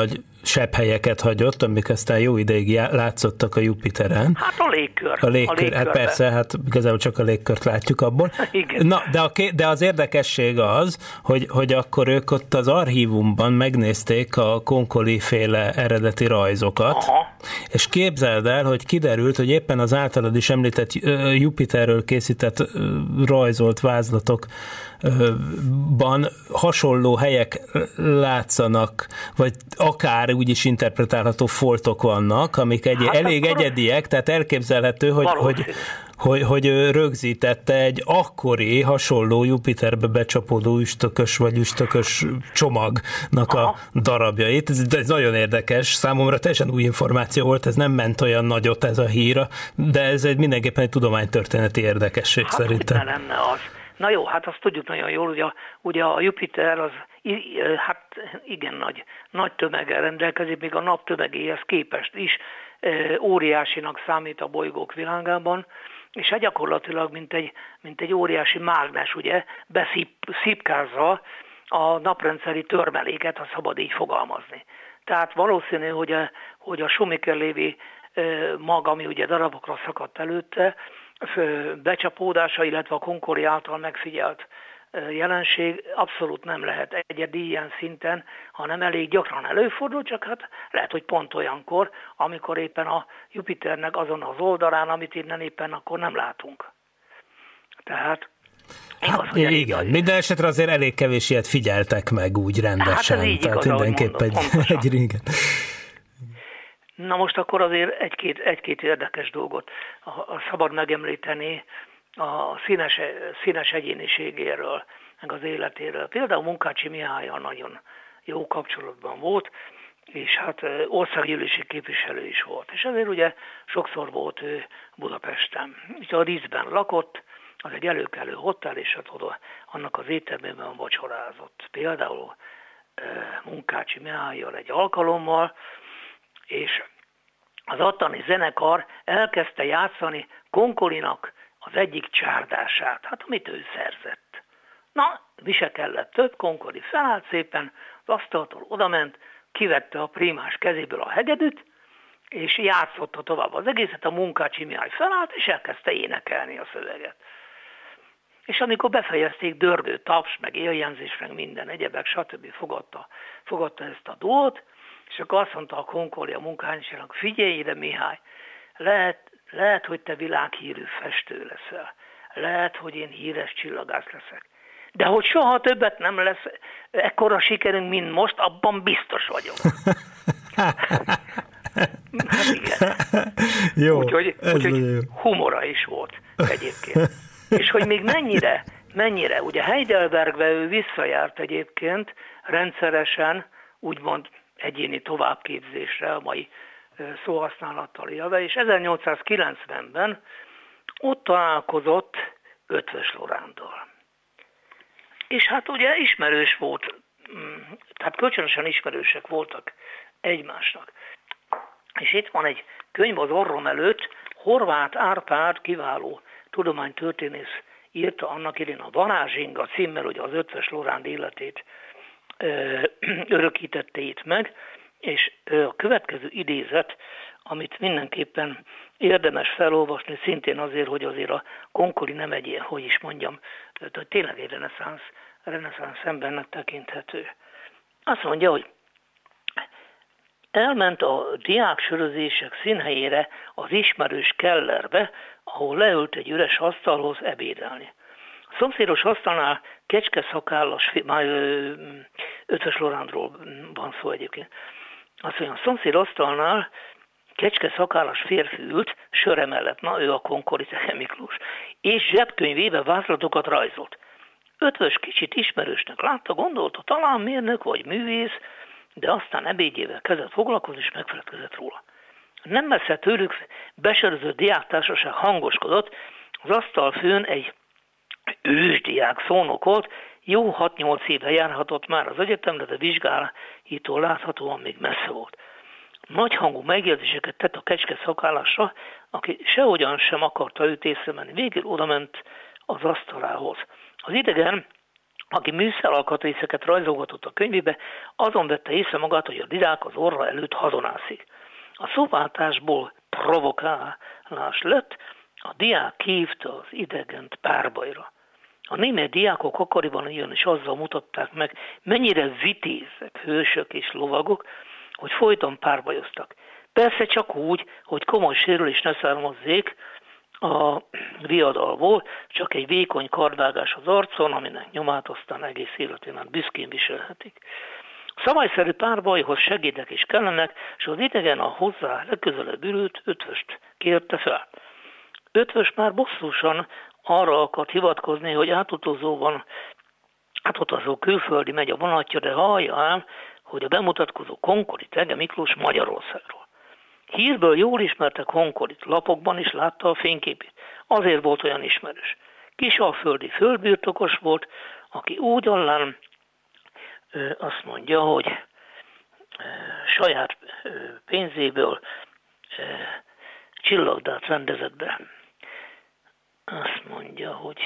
sebhelyeket hagyott, amik aztán jó ideig látszottak a Jupiteren. Hát a légkör. A légkör, hát persze, hát igazából csak a légkört látjuk abból. Igen. Na, de, a, de az érdekesség az, hogy, hogy akkor ők ott az archívumban megnézték a Concoli féle eredeti rajzokat, aha. És képzeld el, hogy kiderült, hogy éppen az általad is említett Jupiterről készített rajzolt vázlatokban hasonló helyek látszanak, vagy akár úgy is interpretálható foltok vannak, amik egy, hát elég egyediek, tehát elképzelhető, hogy, hogy, hogy, hogy rögzítette egy akkori hasonló Jupiterbe becsapódó üstökös vagy üstökös csomagnak aha. a darabjait. Ez, ez nagyon érdekes, számomra teljesen új információ volt, ez nem ment olyan nagyot ez a hír, de ez egy mindenképpen egy tudománytörténeti érdekesség hát, szerintem. Hát lenne az. Na jó, hát azt tudjuk nagyon jól, hogy a, ugye a Jupiter az hát igen nagy, nagy tömeggel rendelkezik, még a nap tömegéhez képest is e, óriásinak számít a bolygók világában, és hát gyakorlatilag mint egy, mint egy óriási mágnes, ugye, beszipkázza a naprendszeri törmeléket, ha szabad így fogalmazni. Tehát valószínű, hogy a, hogy a Shoemaker lévi e, mag, ami ugye darabokra szakadt előtte, becsapódása, illetve a Concoli által megfigyelt jelenség abszolút nem lehet egyedi ilyen szinten, hanem elég gyakran előfordul, csak hát lehet, hogy pont olyankor, amikor éppen a Jupiternek azon az oldalán, amit innen éppen akkor nem látunk. Tehát igaz, hát, igen, minden esetre azért elég kevés ilyet figyeltek meg úgy rendesen. Hát tehát igaz, mindenképp egy, egy régen. Na most akkor azért egy-két, egy-két érdekes dolgot a, a szabad megemlíteni a színes, színes egyéniségéről, meg az életéről. Például Munkácsi Mihállyal nagyon jó kapcsolatban volt, és hát országgyűlési képviselő is volt. És azért ugye sokszor volt ő Budapesten. Itt a Rízben lakott, az egy előkelő hotel, és hát oda annak az éttermében vacsorázott. Például Munkácsi Mihállyal egy alkalommal, és az ottani zenekar elkezdte játszani Concolinak az egyik csárdását, hát amit ő szerzett. Na, mi se kellett több, Concoli felállt szépen, az asztaltól odament, kivette a prímás kezéből a hegedűt, és játszotta tovább az egészet, a Munkácsi Mihály felállt, és elkezdte énekelni a szöveget. És amikor befejezték, dörgő taps, meg éljenzés, meg minden egyebek, stb. fogadta, fogadta ezt a dót, és akkor azt mondta a Concoli a Munkácsinak, figyelj ide Mihály, lehet, lehet, hogy te világhírű festő leszel, lehet, hogy én híres csillagász leszek, de hogy soha többet nem lesz ekkora sikerünk, mint most, abban biztos vagyok. Hát igen. Jó, úgyhogy, úgyhogy humora is volt egyébként. És hogy még mennyire, mennyire, ugye Heidelbergbe ő visszajárt egyébként rendszeresen, úgymond egyéni továbbképzésre, a mai szóhasználattal élve, és ezernyolcszázkilencvenben ott találkozott Eötvös Loránddal. És hát ugye ismerős volt, tehát kölcsönösen ismerősek voltak egymásnak. És itt van egy könyv az orrom előtt, Horváth Árpád kiváló tudománytörténész írta annak idén a Varázsinga címmel, hogy az Eötvös Loránd életét ö, örökítette itt meg, és a következő idézet, amit mindenképpen érdemes felolvasni, szintén azért, hogy azért a Concoli nem egy ilyen, hogy is mondjam, hogy tényleg egy reneszánsz, reneszánsz embernek tekinthető. Azt mondja, hogy elment a diáksörözések színhelyére az ismerős Kellerbe, ahol leült egy üres asztalhoz ebédelni. A szomszédos asztalnál kecskeszakállas, már Eötvös Lorándról van szó egyébként, azt mondja, a szomszéd asztalnál kecskeszakállas férfi ült, söre mellett, na ő a Concoli Tehe Miklós, és zsebkönyvébe vázlatokat rajzolt. Eötvös kicsit ismerősnek látta, gondolta, talán mérnök vagy művész, de aztán ebédjével kezdett foglalkozni, és megfeledkezett róla. Nem messze tőlük besöröző diáktársaság hangoskodott, az asztal főn egy ősdiák szónokolt, jó hat-nyolc éve járhatott már az egyetemre, de vizsgálatítól láthatóan még messze volt. Nagyhangú megjegyzéseket tett a kecske szakállasra, aki sehogyan sem akarta őt észremenni. Végül odament az asztalához. Az idegen aki műszeralkatrészeket rajzolgatott a könyvébe, azon vette észre magát, hogy a diák az orra előtt hazonászik. A szóváltásból provokálás lett, a diák hívta az idegent párbajra. A német diákok akkoriban ugyanis azzal mutatták meg, mennyire vitézek, hősök és lovagok, hogy folyton párbajoztak. Persze csak úgy, hogy komoly sérülés ne származzék a viadalból, csak egy vékony kardvágás az arcon, aminek nyomát aztán egész életén át büszkén viselhetik. A szabályszerű párbajhoz segédek is kellenek, és az idegen a hozzá legközelebb ülőt Ötvöst kérte fel. Ötvös már bosszúsan arra akart hivatkozni, hogy átutazóban, átutazó külföldi megy a vonatja, de hallja ám, hogy a bemutatkozó Konkolit Ege Miklós Magyarországról. Hírből jól ismerte Konkolit, lapokban is látta a fényképét. Azért volt olyan ismerős. Kisalföldi földbirtokos volt, aki úgy allán ö, azt mondja, hogy ö, saját ö, pénzéből ö, csillagdát rendezett be. Azt mondja, hogy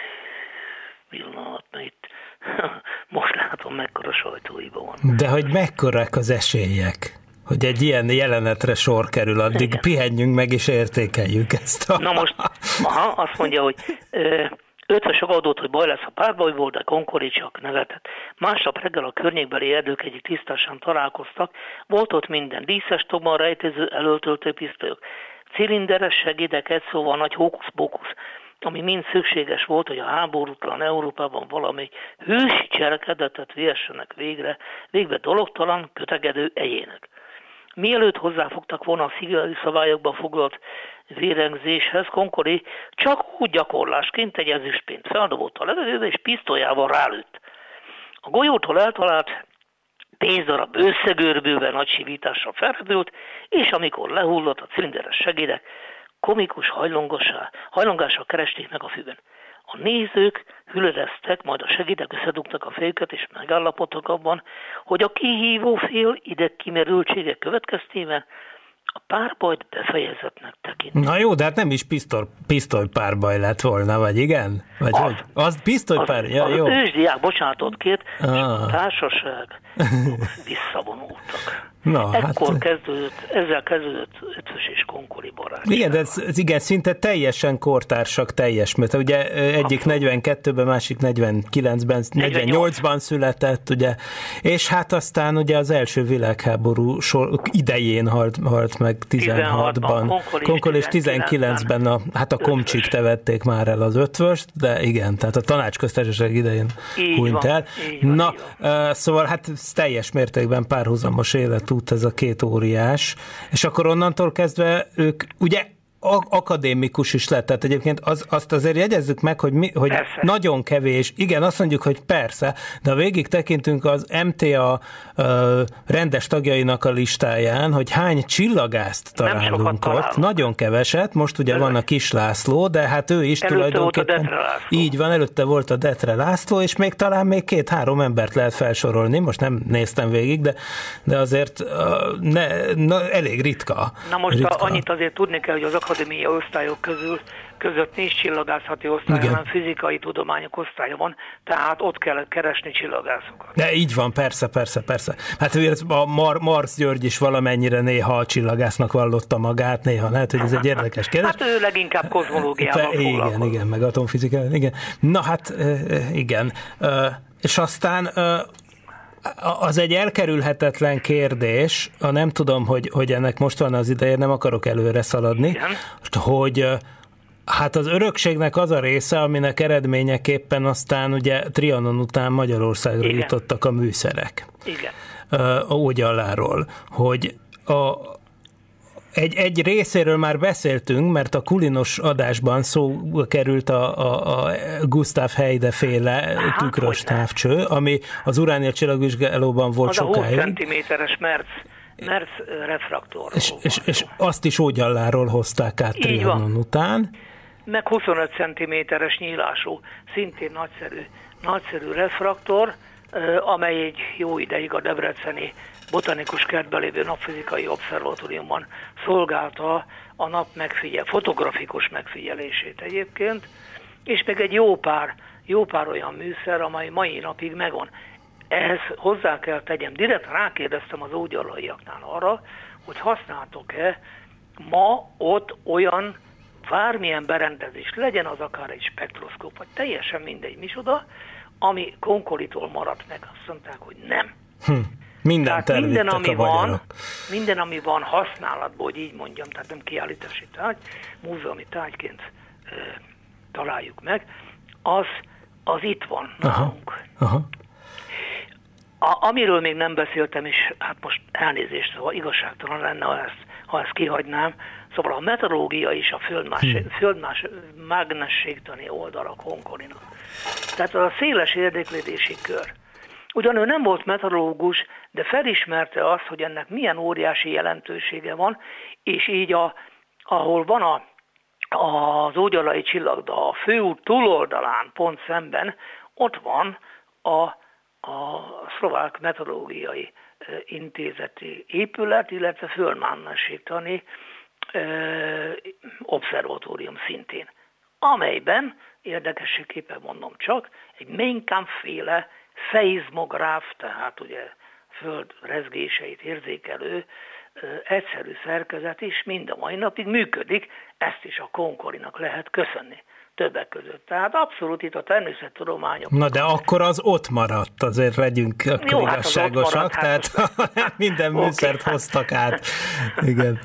pillanat, mert itt most látom, mekkora sajtóiba van. De hogy mekkorák az esélyek, hogy egy ilyen jelenetre sor kerül, addig igen. Pihenjünk meg és értékeljük ezt. A... Na most, aha, azt mondja, hogy ö, Ötvös aggódott, hogy baj lesz a párbajból, de Konkoli csak nevetett. Másnap reggel a környékbeli erdők egyik tisztásán találkoztak, volt ott minden, díszes tokban rejtező elöltöltő pisztolyok, cilinderes segédek, egy szóval nagy hókusz-bókusz, ami mind szükséges volt, hogy a háborútlan Európában valami hősi cselekedetet vihessenek végre, végbe dologtalan, kötegedő egyének. Mielőtt hozzáfogtak volna a szigorú szabályokba foglalt vérengzéshez, Konkoli csak úgy gyakorlásként egy ezüstpént feldobott a levegőbe, és pisztolyával rálőtt. A golyótól eltalált pénzdarab összegörbülve nagy sivítással felrepült, és amikor lehullott a cilinderes segédek, komikus hajlongással keresték meg a fűben. A nézők hüledeztek, majd a segédek összedugtak a fejüket, és megállapodtak abban, hogy a kihívó fél idegkimerültsége következtében a párbajt befejezetnek tekint. Na jó, de hát nem is pisztoly, pisztolypárbaj lett volna, vagy igen? Vagy az, hogy? Az pisztolypár, ja, az jó. Az ősdiák bocsánatot kért, ah. és a társaság visszavonultak. Na, Ekkor hát... kezdődött, ezzel kezdődött Ötvös és Konkoli barátság. Igen, de ez, ez igen, szinte teljesen kortársak teljes, mert ugye egyik Abszolút. negyvenkettőben, másik negyvenkilencben, negyvennyolcban született, ugye, és hát aztán ugye az első világháború sor, idején halt, halt meg tizenhatban. Konkoli és tizenkilencben, a, hát a komcsik tevették már el az Ötvöst, de igen, tehát a tanácsköztársaság idején így hunyt van, el. van, Na, uh, szóval hát teljes mértékben párhuzamos élet út ez a két óriás, és akkor onnantól kezdve ők, ugye akadémikus is lett, tehát egyébként az, azt azért jegyezzük meg, hogy, mi, hogy nagyon kevés, igen, azt mondjuk, hogy persze, de ha végig tekintünk az em té á uh, rendes tagjainak a listáján, hogy hány csillagászt találunk ott, nagyon keveset, most ugye van a Kis László, de hát ő is előtte tulajdonképpen... Így van, előtte volt a Detre László, és még talán még két-három embert lehet felsorolni, most nem néztem végig, de, de azért uh, ne, na, elég ritka. Na most ritka. A, annyit azért tudni kell, hogy az akadémia osztályok közül között nincs csillagászati osztály, igen. hanem fizikai tudományok osztálya van, tehát ott kell keresni csillagászokat. De így van, persze, persze, persze. Hát a Mar- Marsz György is valamennyire néha a csillagásznak vallotta magát, néha lehet, hogy ez egy érdekes kérdés. Hát ő leginkább kozmológiával foglalkozik. Igen, igen, meg atomfizikával, igen. Na hát, igen. És aztán... Az egy elkerülhetetlen kérdés, a nem tudom, hogy, hogy ennek most van az ideje, nem akarok előre szaladni, igen. hogy hát az örökségnek az a része, aminek eredményeképpen aztán ugye Trianon után Magyarországra igen. jutottak a műszerek. Igen. A Ógyalláról, hogy a Egy, egy részéről már beszéltünk, mert a kulinos adásban szó került a, a, a Gustav Heide féle tükrös távcső, ami az Uránia csillagvizsgálóban volt az sokáig. Az a húsz centiméteres Merz, Merz refraktor. És, és, és azt is Ógyalláról hozták át Trianon után. Meg huszonöt centiméteres nyílású, szintén nagyszerű, nagyszerű refraktor, amely egy jó ideig a debreceni botanikus kertben lévő napfizikai obszervatóriumban szolgálta a nap megfigyel, fotografikus megfigyelését egyébként, és meg egy jó pár, jó pár olyan műszer, amely mai napig megvan. Ehhez hozzá kell tegyem, direkt rákérdeztem az ógyalaiaknál arra, hogy használtok-e ma ott olyan bármilyen berendezés, legyen az akár egy spektroszkóp, vagy teljesen mindegy micsoda, ami konkolitól maradt meg. Azt mondták, hogy nem. Hm. Minden, tehát minden, ami van, minden, ami van használatból, hogy így mondjam, tehát nem kiállítási tárgy, múzeumi tárgyként e, találjuk meg, az, az itt van nálunk. Aha. A, amiről még nem beszéltem, és hát most elnézést, szóval igazságtalan lenne, ha ezt, ha ezt kihagynám, szóval a meteorológia és a földmás, hmm. földmás mágnességtani oldal a Konkolinak. Tehát az a széles érdeklődési kör. Ugyan ő nem volt meteorológus, de felismerte azt, hogy ennek milyen óriási jelentősége van, és így a, ahol van a, az Ógyalai csillagda a főút túloldalán, pont szemben, ott van a, a Szlovák Meteorológiai Intézeti épület, illetve földmágnességtani obszervatórium szintén, amelyben, érdekességképpen mondom csak, egy Mainkamp-féle szeizmográf, tehát ugye föld rezgéseit érzékelő egyszerű szerkezet is mind a mai napig működik, ezt is a Konkolinak lehet köszönni többek között. Tehát abszolút itt a természettudományok. Na de akkor az ott maradt, azért legyünk akkor Jó, igazságosak, hát tehát hát minden műszert okay. hoztak át. Igen.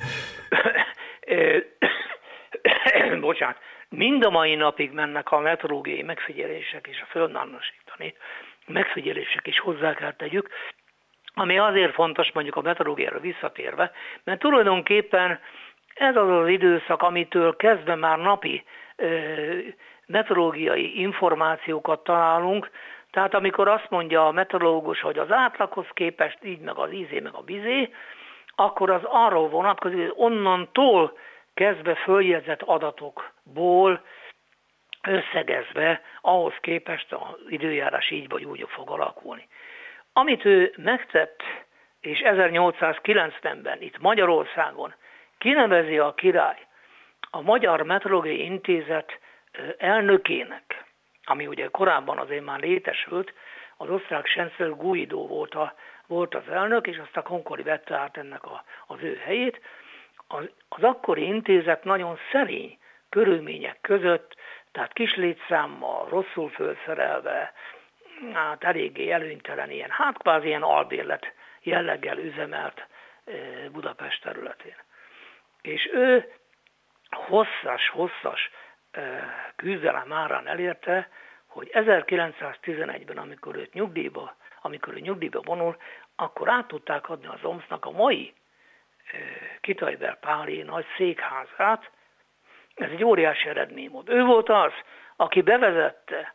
Bocsánat, mind a mai napig mennek a meteorológiai megfigyelések és a földmágnességtani megfigyelések is hozzá kell tegyük, ami azért fontos mondjuk a meteorológiára visszatérve, mert tulajdonképpen ez az az időszak, amitől kezdve már napi ö, meteorológiai információkat találunk, tehát amikor azt mondja a meteorológus, hogy az átlaghoz képest így meg az ízé, meg a bizé, akkor az arról vonatkozik, hogy onnantól kezdve följegyzett adatokból összegezve ahhoz képest az időjárás így vagy úgy fog alakulni. Amit ő megtett, és ezernyolcszázkilencvenben itt Magyarországon kinevezi a király a Magyar Meteorológiai Intézet elnökének, ami ugye korábban azért már létesült, az osztrák Chancellor Guido volt, a, volt az elnök, és aztán Konkoli vette át ennek a, az ő helyét. Az, az akkori intézet nagyon szerény körülmények között, tehát kis létszámmal, rosszul felszerelve, hát eléggé előnytelen ilyen, hát kvázi ilyen albérlet jelleggel üzemelt Budapest területén. És ő hosszas-hosszas küzdelem árán elérte, hogy ezerkilencszáztizenegyben, amikor őt nyugdíjba, amikor ő nyugdíjba vonul, akkor át tudták adni az o em es zé-nak a mai Kitajber-Páli nagy székházát. Ez egy óriási eredmény volt. Ő volt az, aki bevezette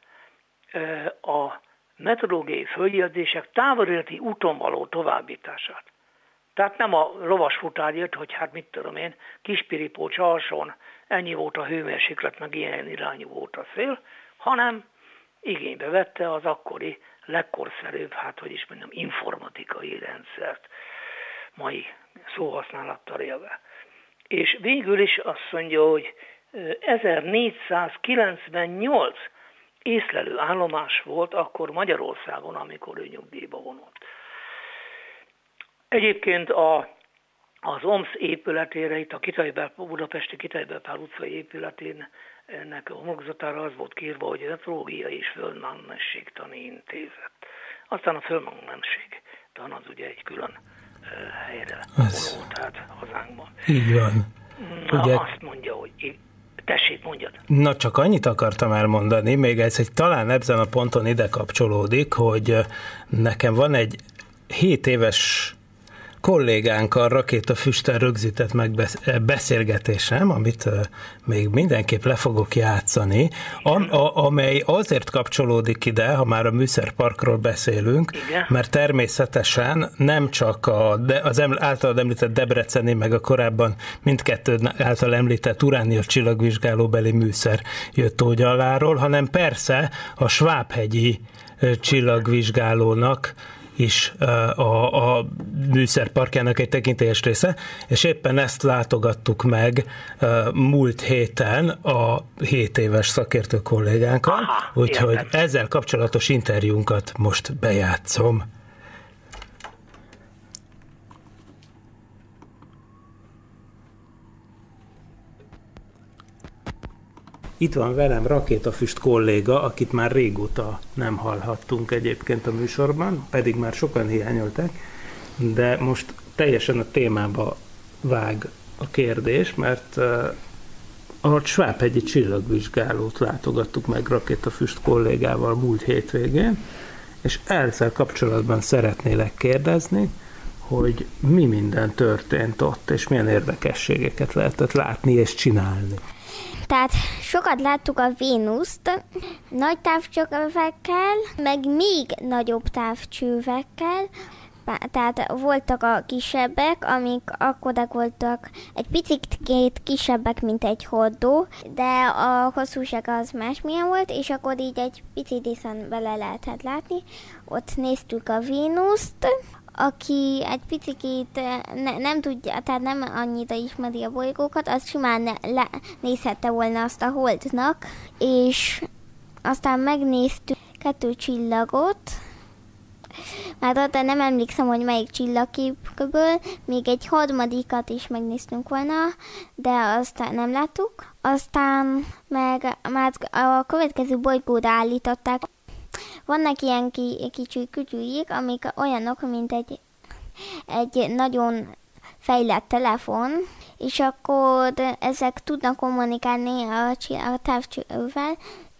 a meteorológiai följegyzések távoléleti úton való továbbítását. Tehát nem a lovasfutár jött, hogy hát mit tudom én, Kispiripócs alsón ennyi volt a hőmérséklet, meg ilyen irányú volt a szél, hanem igénybe vette az akkori legkorszerűbb, hát hogy is mondjam, informatikai rendszert, mai szóhasználattal élve. És végül is azt mondja, hogy ezernégyszázkilencvennyolc észlelő állomás volt akkor Magyarországon, amikor ő nyugdíjba vonult. Egyébként a, az o em es zé épületére, itt a Kitajber, budapesti Kitajber-Pál utcai épületén ennek a homlokzatára az volt kírva, hogy Meteorológiai és Földmágnességtani Intézet. Aztán a földmágnességtan az ugye egy külön uh, helyre vonult, tehát hazánkban. Így van. Na, ugye... azt mondja, hogy tessék, mondjad. Na, csak annyit akartam elmondani, még ez egy talán ezen a ponton ide kapcsolódik, hogy nekem van egy hét éves kollégánkkal rakétafüsttel rögzített megbeszélgetésem, amit még mindenképp le fogok játszani, am, a, amely azért kapcsolódik ide, ha már a műszerparkról beszélünk, igen, mert természetesen nem csak a, az általad említett debreceni, meg a korábban mindkettő által említett uránius csillagvizsgálóbeli műszer jött Ógyalláról, hanem persze a Svábhegyi csillagvizsgálónak is a, a műszerparkjának egy tekintélyes része, és éppen ezt látogattuk meg múlt héten a hét éves szakértő kollégánkkal, úgyhogy ezzel kapcsolatos interjúnkat most bejátszom. Itt van velem Rakétafüst kolléga, akit már régóta nem hallhattunk egyébként a műsorban, pedig már sokan hiányolták, de most teljesen a témába vág a kérdés, mert a Svábhegyi csillagvizsgálót látogattuk meg Rakétafüst kollégával múlt hétvégén, és ezzel kapcsolatban szeretnélek kérdezni, hogy mi minden történt ott, és milyen érdekességeket lehetett látni és csinálni. Tehát sokat láttuk a Vénuszt nagy távcsövekkel, meg még nagyobb távcsövekkel. Tehát voltak a kisebbek, amik akkorak voltak, egy picit két kisebbek, mint egy hordó, de a hosszúság az másmilyen volt, és akkor így egy picit hiszen bele lehetett látni. Ott néztük a Vénuszt, aki egy picit ne, nem tudja, tehát nem annyira ismeri a bolygókat, az simán le, nézhette volna azt a Holdnak, és aztán megnéztük kettő csillagot, már ott nem emlékszem, hogy melyik csillagképből, még egy harmadikat is megnéztünk volna, de aztán nem láttuk. Aztán meg már a következő bolygóra állították. Vannak ilyen ki, kicsi kütyűjék, amik olyanok, mint egy, egy nagyon fejlett telefon, és akkor ezek tudnak kommunikálni a, a távcsővel,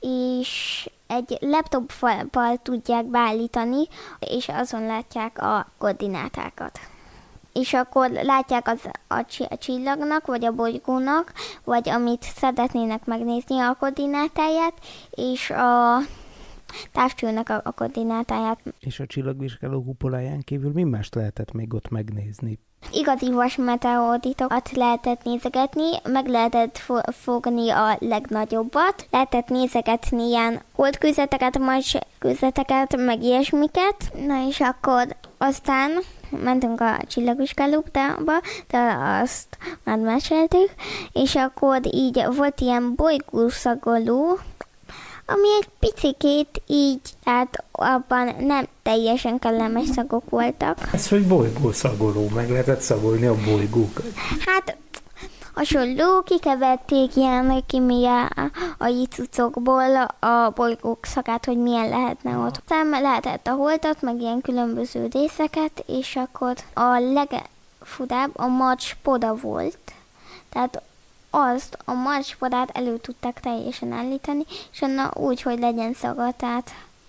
és egy laptoppal tudják beállítani, és azon látják a koordinátákat. És akkor látják az, a csillagnak, vagy a bolygónak, vagy amit szeretnének megnézni a koordinátáját, és a távcsőnek a, a koordinátáját. És a csillagvizsgáló kupoláján kívül mi mást lehetett még ott megnézni? Igazi vasmeteoritokat lehetett nézegetni, meg lehetett fo- fogni a legnagyobbat, lehetett nézegetni ilyen holdkőzeteket, majskőzeteket, meg ilyesmiket. Na és akkor aztán mentünk a csillagvizsgálóba, de azt már meséltük, és akkor így volt ilyen bolygószagoló, ami egy picikét így, tehát abban nem teljesen kellemes szagok voltak. Ez, hogy bolygószagoló, meg lehetett szagolni a bolygókat. Hát hasonló, kikeverték ilyen kémiai cuccokból a bolygók szagát, hogy milyen lehetne ott. Aztán lehetett a holdat, meg ilyen különböző részeket, és akkor a legfudább a marcspoda volt. Tehát azt a marcspodát elő tudták teljesen állítani, és onnan úgy, hogy legyen szaga, tehát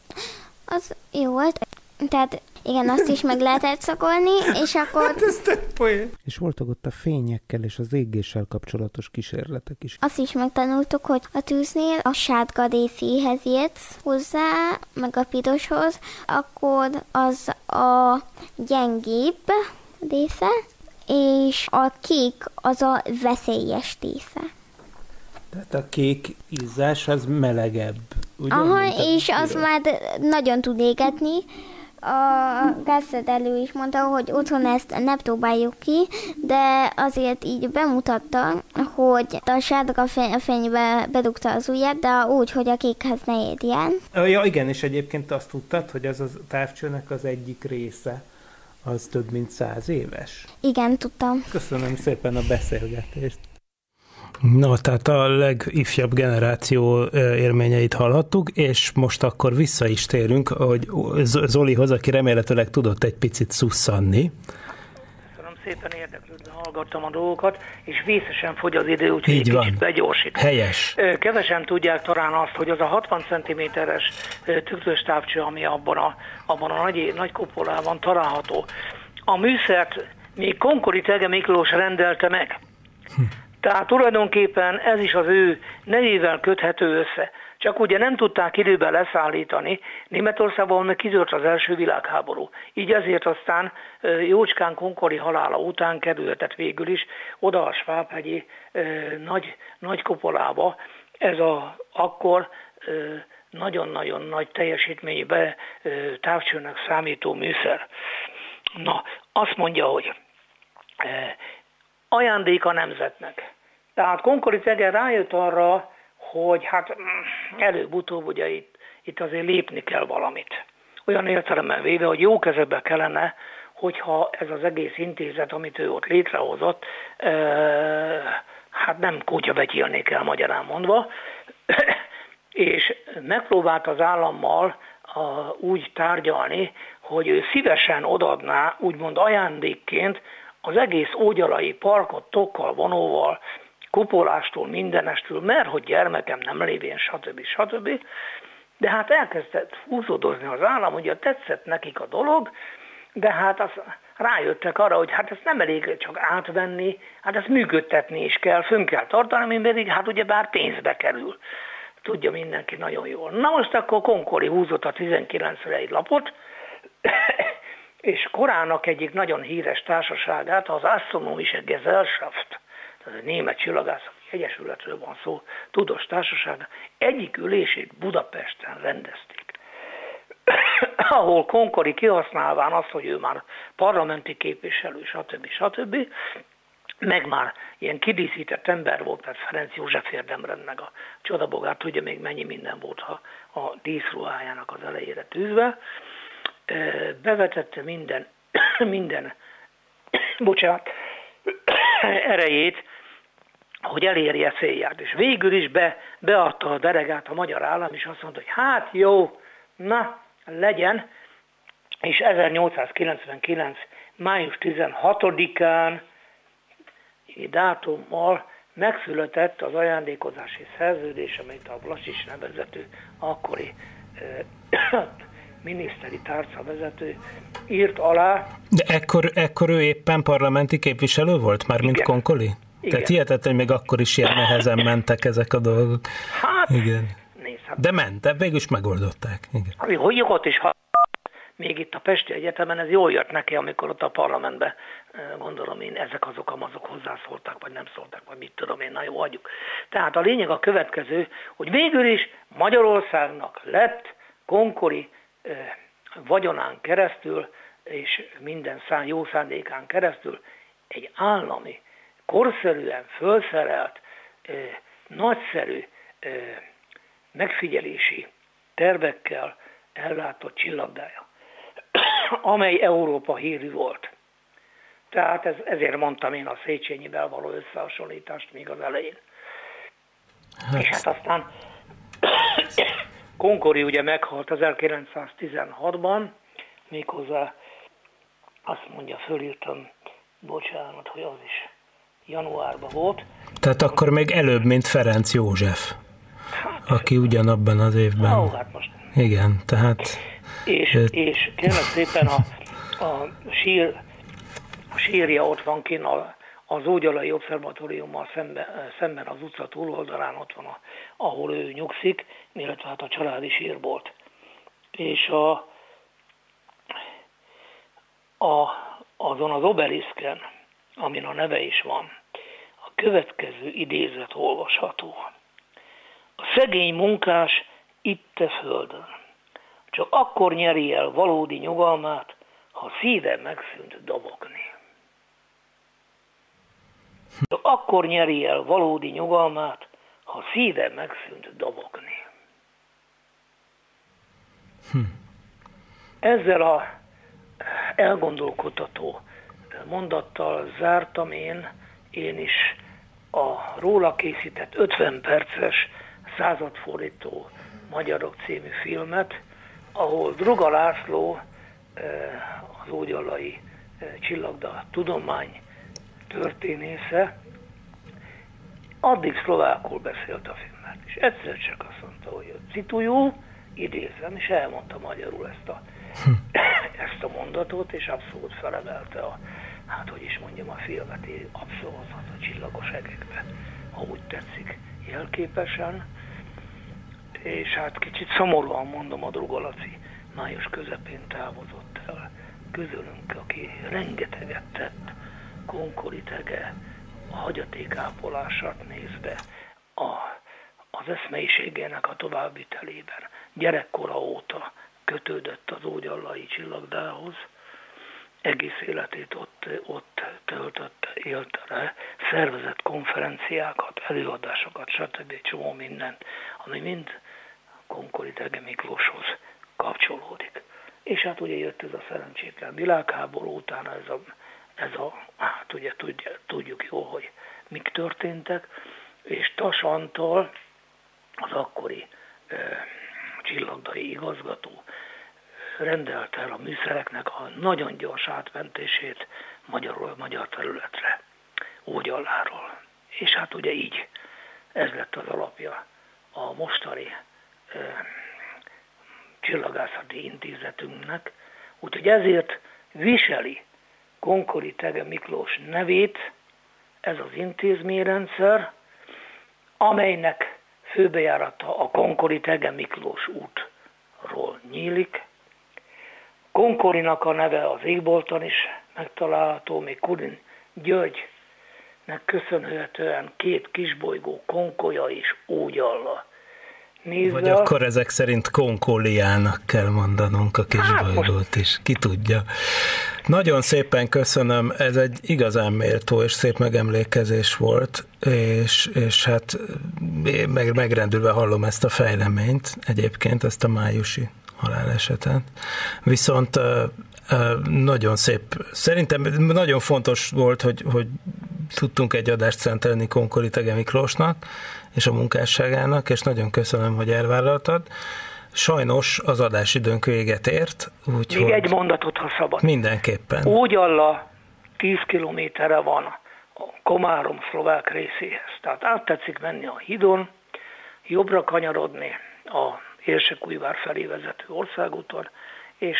az jó volt. Tehát igen, azt is meg lehetett szagolni, és akkor... Hát ez tök poén. És voltak ott a fényekkel és az égéssel kapcsolatos kísérletek is. Azt is megtanultuk, hogy a tűznél a sárga részéhez érsz hozzá, meg a piroshoz, akkor az a gyengébb része, és a kék az a veszélyes része. Tehát a kék izzás az melegebb, ugye? Aha, és az már nagyon tud égetni. A gázszerelő is mondta, hogy otthon ezt ne próbáljuk ki, de azért így bemutatta, hogy a sárga fénybe bedugta az ujját, de úgy, hogy a kékhez ne érjen. Ja, igen, és egyébként azt tudtad, hogy az a távcsőnek az egyik része az több mint száz éves? Igen, tudtam. Köszönöm szépen a beszélgetést. No, tehát a legifjabb generáció élményeit hallhattuk, és most akkor vissza is térünk, hogy Zolihoz, aki remélhetőleg tudott egy picit szusszanni. Köszönöm szépen, érdeklődve hallgattam a dolgokat, és vészesen fogy az idő, úgyhogy így egy van. Kicsit begyorsítom. Helyes. Kevesen tudják talán azt, hogy az a hatvan centiméteres tükrös távcső, ami abban a, abban a nagy, nagy kupolában található. A műszert még Konkori Tege Miklós rendelte meg. Hm. Tehát tulajdonképpen ez is az ő nevével köthető össze. Csak ugye nem tudták időben leszállítani, Németországban meg kitört az első világháború. Így ezért aztán jócskán Konkori halála után kerültet végül is oda a Svábhegyi nagy, nagy kupolába. Ez a akkor nagyon-nagyon nagy teljesítményű távcsőnek számító műszer. Na, azt mondja, hogy ajándék a nemzetnek. Tehát Konkoli-Teger rájött arra, hogy hát előbb-utóbb ugye itt, itt azért lépni kell valamit. Olyan értelemben véve, hogy jó kezekbe kellene, hogyha ez az egész intézet, amit ő ott létrehozott, hát nem kutyabetyélni kell magyarán mondva, és megpróbált az állammal úgy tárgyalni, hogy ő szívesen odaadná, úgymond ajándékként az egész Ógyalai parkot tokkal, vonóval, kupolástól, mindenestől, mert hogy gyermekem nem lévén, stb. stb. De hát elkezdett húzódozni az állam, ugye tetszett nekik a dolog, de hát az, rájöttek arra, hogy hát ezt nem elég csak átvenni, hát ezt működtetni is kell, fönn kell tartani, mint pedig hát ugye bár pénzbe kerül. Tudja mindenki nagyon jól. Na most akkor Konkoli húzott a tizenkilencre egy lapot, és korának egyik nagyon híres társaságát, az Astronomische Gesellschaft, tehát a német csillagászati egyesületről van szó, tudós társaság, egyik ülését Budapesten rendezték. Ahol Konkoli kihasználván azt, hogy ő már parlamenti képviselő, stb. stb., meg már ilyen kidíszített ember volt, mert Ferenc József érdemrend, meg a csodabogár, tudja még mennyi minden volt a, a díszruhájának az elejére tűzve, bevetette minden, minden bocsánat, erejét, hogy elérje célját. És végül is be, beadta a deregát a magyar állam, és azt mondta, hogy hát jó, na, legyen, és ezernyolcszázkilencvenkilenc. május tizenhatodikán dátummal megszületett az ajándékozási szerződés, amit a Vlasics nevezető akkori eh, miniszteri tárcavezető írt alá. De ekkor, ekkor ő éppen parlamenti képviselő volt már, mint Konkoli? Igen. Tehát hihetetlen, hogy még akkor is ilyen nehezen mentek ezek a dolgok. Hát, igen. Nézd, hát de ment, de végül is megoldották. Igen. Hogy ott is, ha még itt a Pesti Egyetemen ez jól jött neki, amikor ott a parlamentben, gondolom én, ezek azok amazok hozzászóltak, vagy nem szóltak, vagy mit tudom én, na jó, hagyjuk. Tehát a lényeg a következő, hogy végül is Magyarországnak lett Konkoli eh, vagyonán keresztül, és minden szám, jó szándékán keresztül egy állami, korszerűen felszerelt, eh, nagyszerű eh, megfigyelési tervekkel ellátott csillagdája, amely Európa hírű volt. Tehát ez, ezért mondtam én a Széchenyivel való összehasonlítást még az elején. Hát. És hát aztán Konkoli ugye meghalt ezerkilencszáztizenhatban, méghozzá azt mondja, fölírtam, bocsánat, hogy az is januárban volt. Tehát akkor még előbb, mint Ferenc József, hát, aki ugyanabban az évben. Ó, hát most. Igen, tehát... És, ő... és kérlek szépen a, a, sír, a sírja ott van kint az Ógyalai Obszervatóriummal szemben, szemben az utca túloldalán, ott van, a, ahol ő nyugszik, illetve hát a családi sír volt. És a, a, azon az obeliszken, amin a neve is van, a következő idézet olvasható. A szegény munkás itt a földön csak akkor nyeri el valódi nyugalmát, ha szíve megszűnt dobogni. Csak akkor nyeri el valódi nyugalmát, ha szíve megszűnt dobogni. Hm. Ezzel a elgondolkodtató mondattal zártam én, én is a róla készített ötven perces századfordító magyarok című filmet, ahol Druga László, az ógyalai csillagda tudomány történésze, addig szlovákul beszélt a filmet, és egyszer csak azt mondta, hogy citujú, idézem, és elmondta magyarul ezt a, ezt a mondatot, és abszolút felemelte a, hát hogy is mondjam, a filmet, abszolút a csillagos egekbe, ha úgy tetszik, jelképesen. És hát kicsit szomorúan mondom, a Druga Laci május közepén távozott el közülünk, aki rengeteget tett Konkoli-Tege a hagyatékápolását nézve, a, az eszmeiségének a továbbvitelében. gyerekkora óta kötődött az Ógyallai Csillagdához, egész életét ott, ott töltötte, élte le, szervezett konferenciákat, előadásokat, stb. Csomó mindent, ami mind Konkoli Tege Miklóshoz kapcsolódik. És hát ugye jött ez a szerencsétlen világháború, utána ez a, ez a hát ugye tudja, tudjuk jó, hogy mik történtek, és Tass Antal, az akkori e, csillagdai igazgató, rendelte el a műszereknek a nagyon gyors átmentését magyarul, magyar területre, Ógyalláról. És hát ugye így ez lett az alapja a mostani e, csillagászati intézetünknek, úgyhogy ezért viseli Konkoli Tege Miklós nevét ez az intézményrendszer, amelynek főbejárata a Konkoli Tege Miklós útról nyílik. Konkolinak a neve az égbolton is megtalálható, még Kulin Györgynek köszönhetően két kisbolygó, Konkolya és Ógyalla nézve. Vagy akkor ezek szerint Konkoliának kell mondanunk a kisbolygót hát is, ki tudja. Nagyon szépen köszönöm, ez egy igazán méltó és szép megemlékezés volt, és, és hát meg, megrendülve hallom ezt a fejleményt, egyébként ezt a májusi halálesetet. Viszont nagyon szép, szerintem nagyon fontos volt, hogy, hogy tudtunk egy adást szentelni Konkoli Tege Miklósnak és a munkásságának, és nagyon köszönöm, hogy elvállaltad. Sajnos az adásidőnk véget ért. Úgy, Még egy mondatot, ha szabad. Mindenképpen. Ógyalla tíz kilométerre van a Komárom szlovák részéhez. Tehát át tetszik menni a hídon, jobbra kanyarodni a Érsekújvár felé vezető országúton, és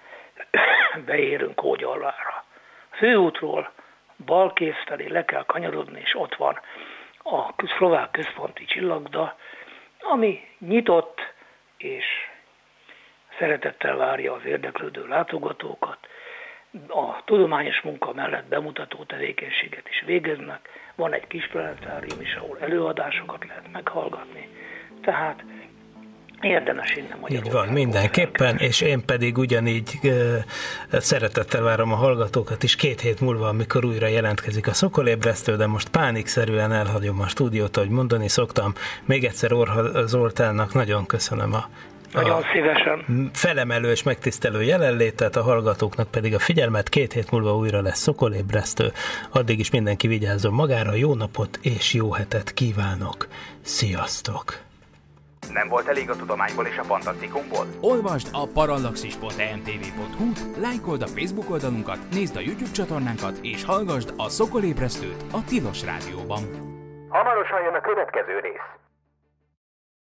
beérünk Ógyallára. Főútról balkész felé le kell kanyarodni, és ott van a szlovák központi csillagda, ami nyitott, és szeretettel várja az érdeklődő látogatókat. A tudományos munka mellett bemutató tevékenységet is végeznek. Van egy kis planetárium is, ahol előadásokat lehet meghallgatni. Tehát érdemes innen Magyarországon. Így van, mindenképpen, és én pedig ugyanígy uh, szeretettel várom a hallgatókat is két hét múlva, amikor újra jelentkezik a Szokolébresztő, de most pánikszerűen elhagyom a stúdiót, ahogy mondani szoktam. Még egyszer Orha Zoltánnak nagyon köszönöm a Nagyon szívesen. felemelő és megtisztelő jelenlétet, a hallgatóknak pedig a figyelmet. Két hét múlva újra lesz Szokolébresztő. Addig is mindenki vigyázzon magára, jó napot és jó hetet kívánok. Sziasztok! Nem volt elég a tudományból és a fantasztikumból? Olvasd a parallaxis pont e m t v pont h u-t, lájkold a Facebook oldalunkat, nézd a YouTube csatornánkat, és hallgasd a Szokolébresztőt a Tilos Rádióban. Hamarosan jön a következő rész.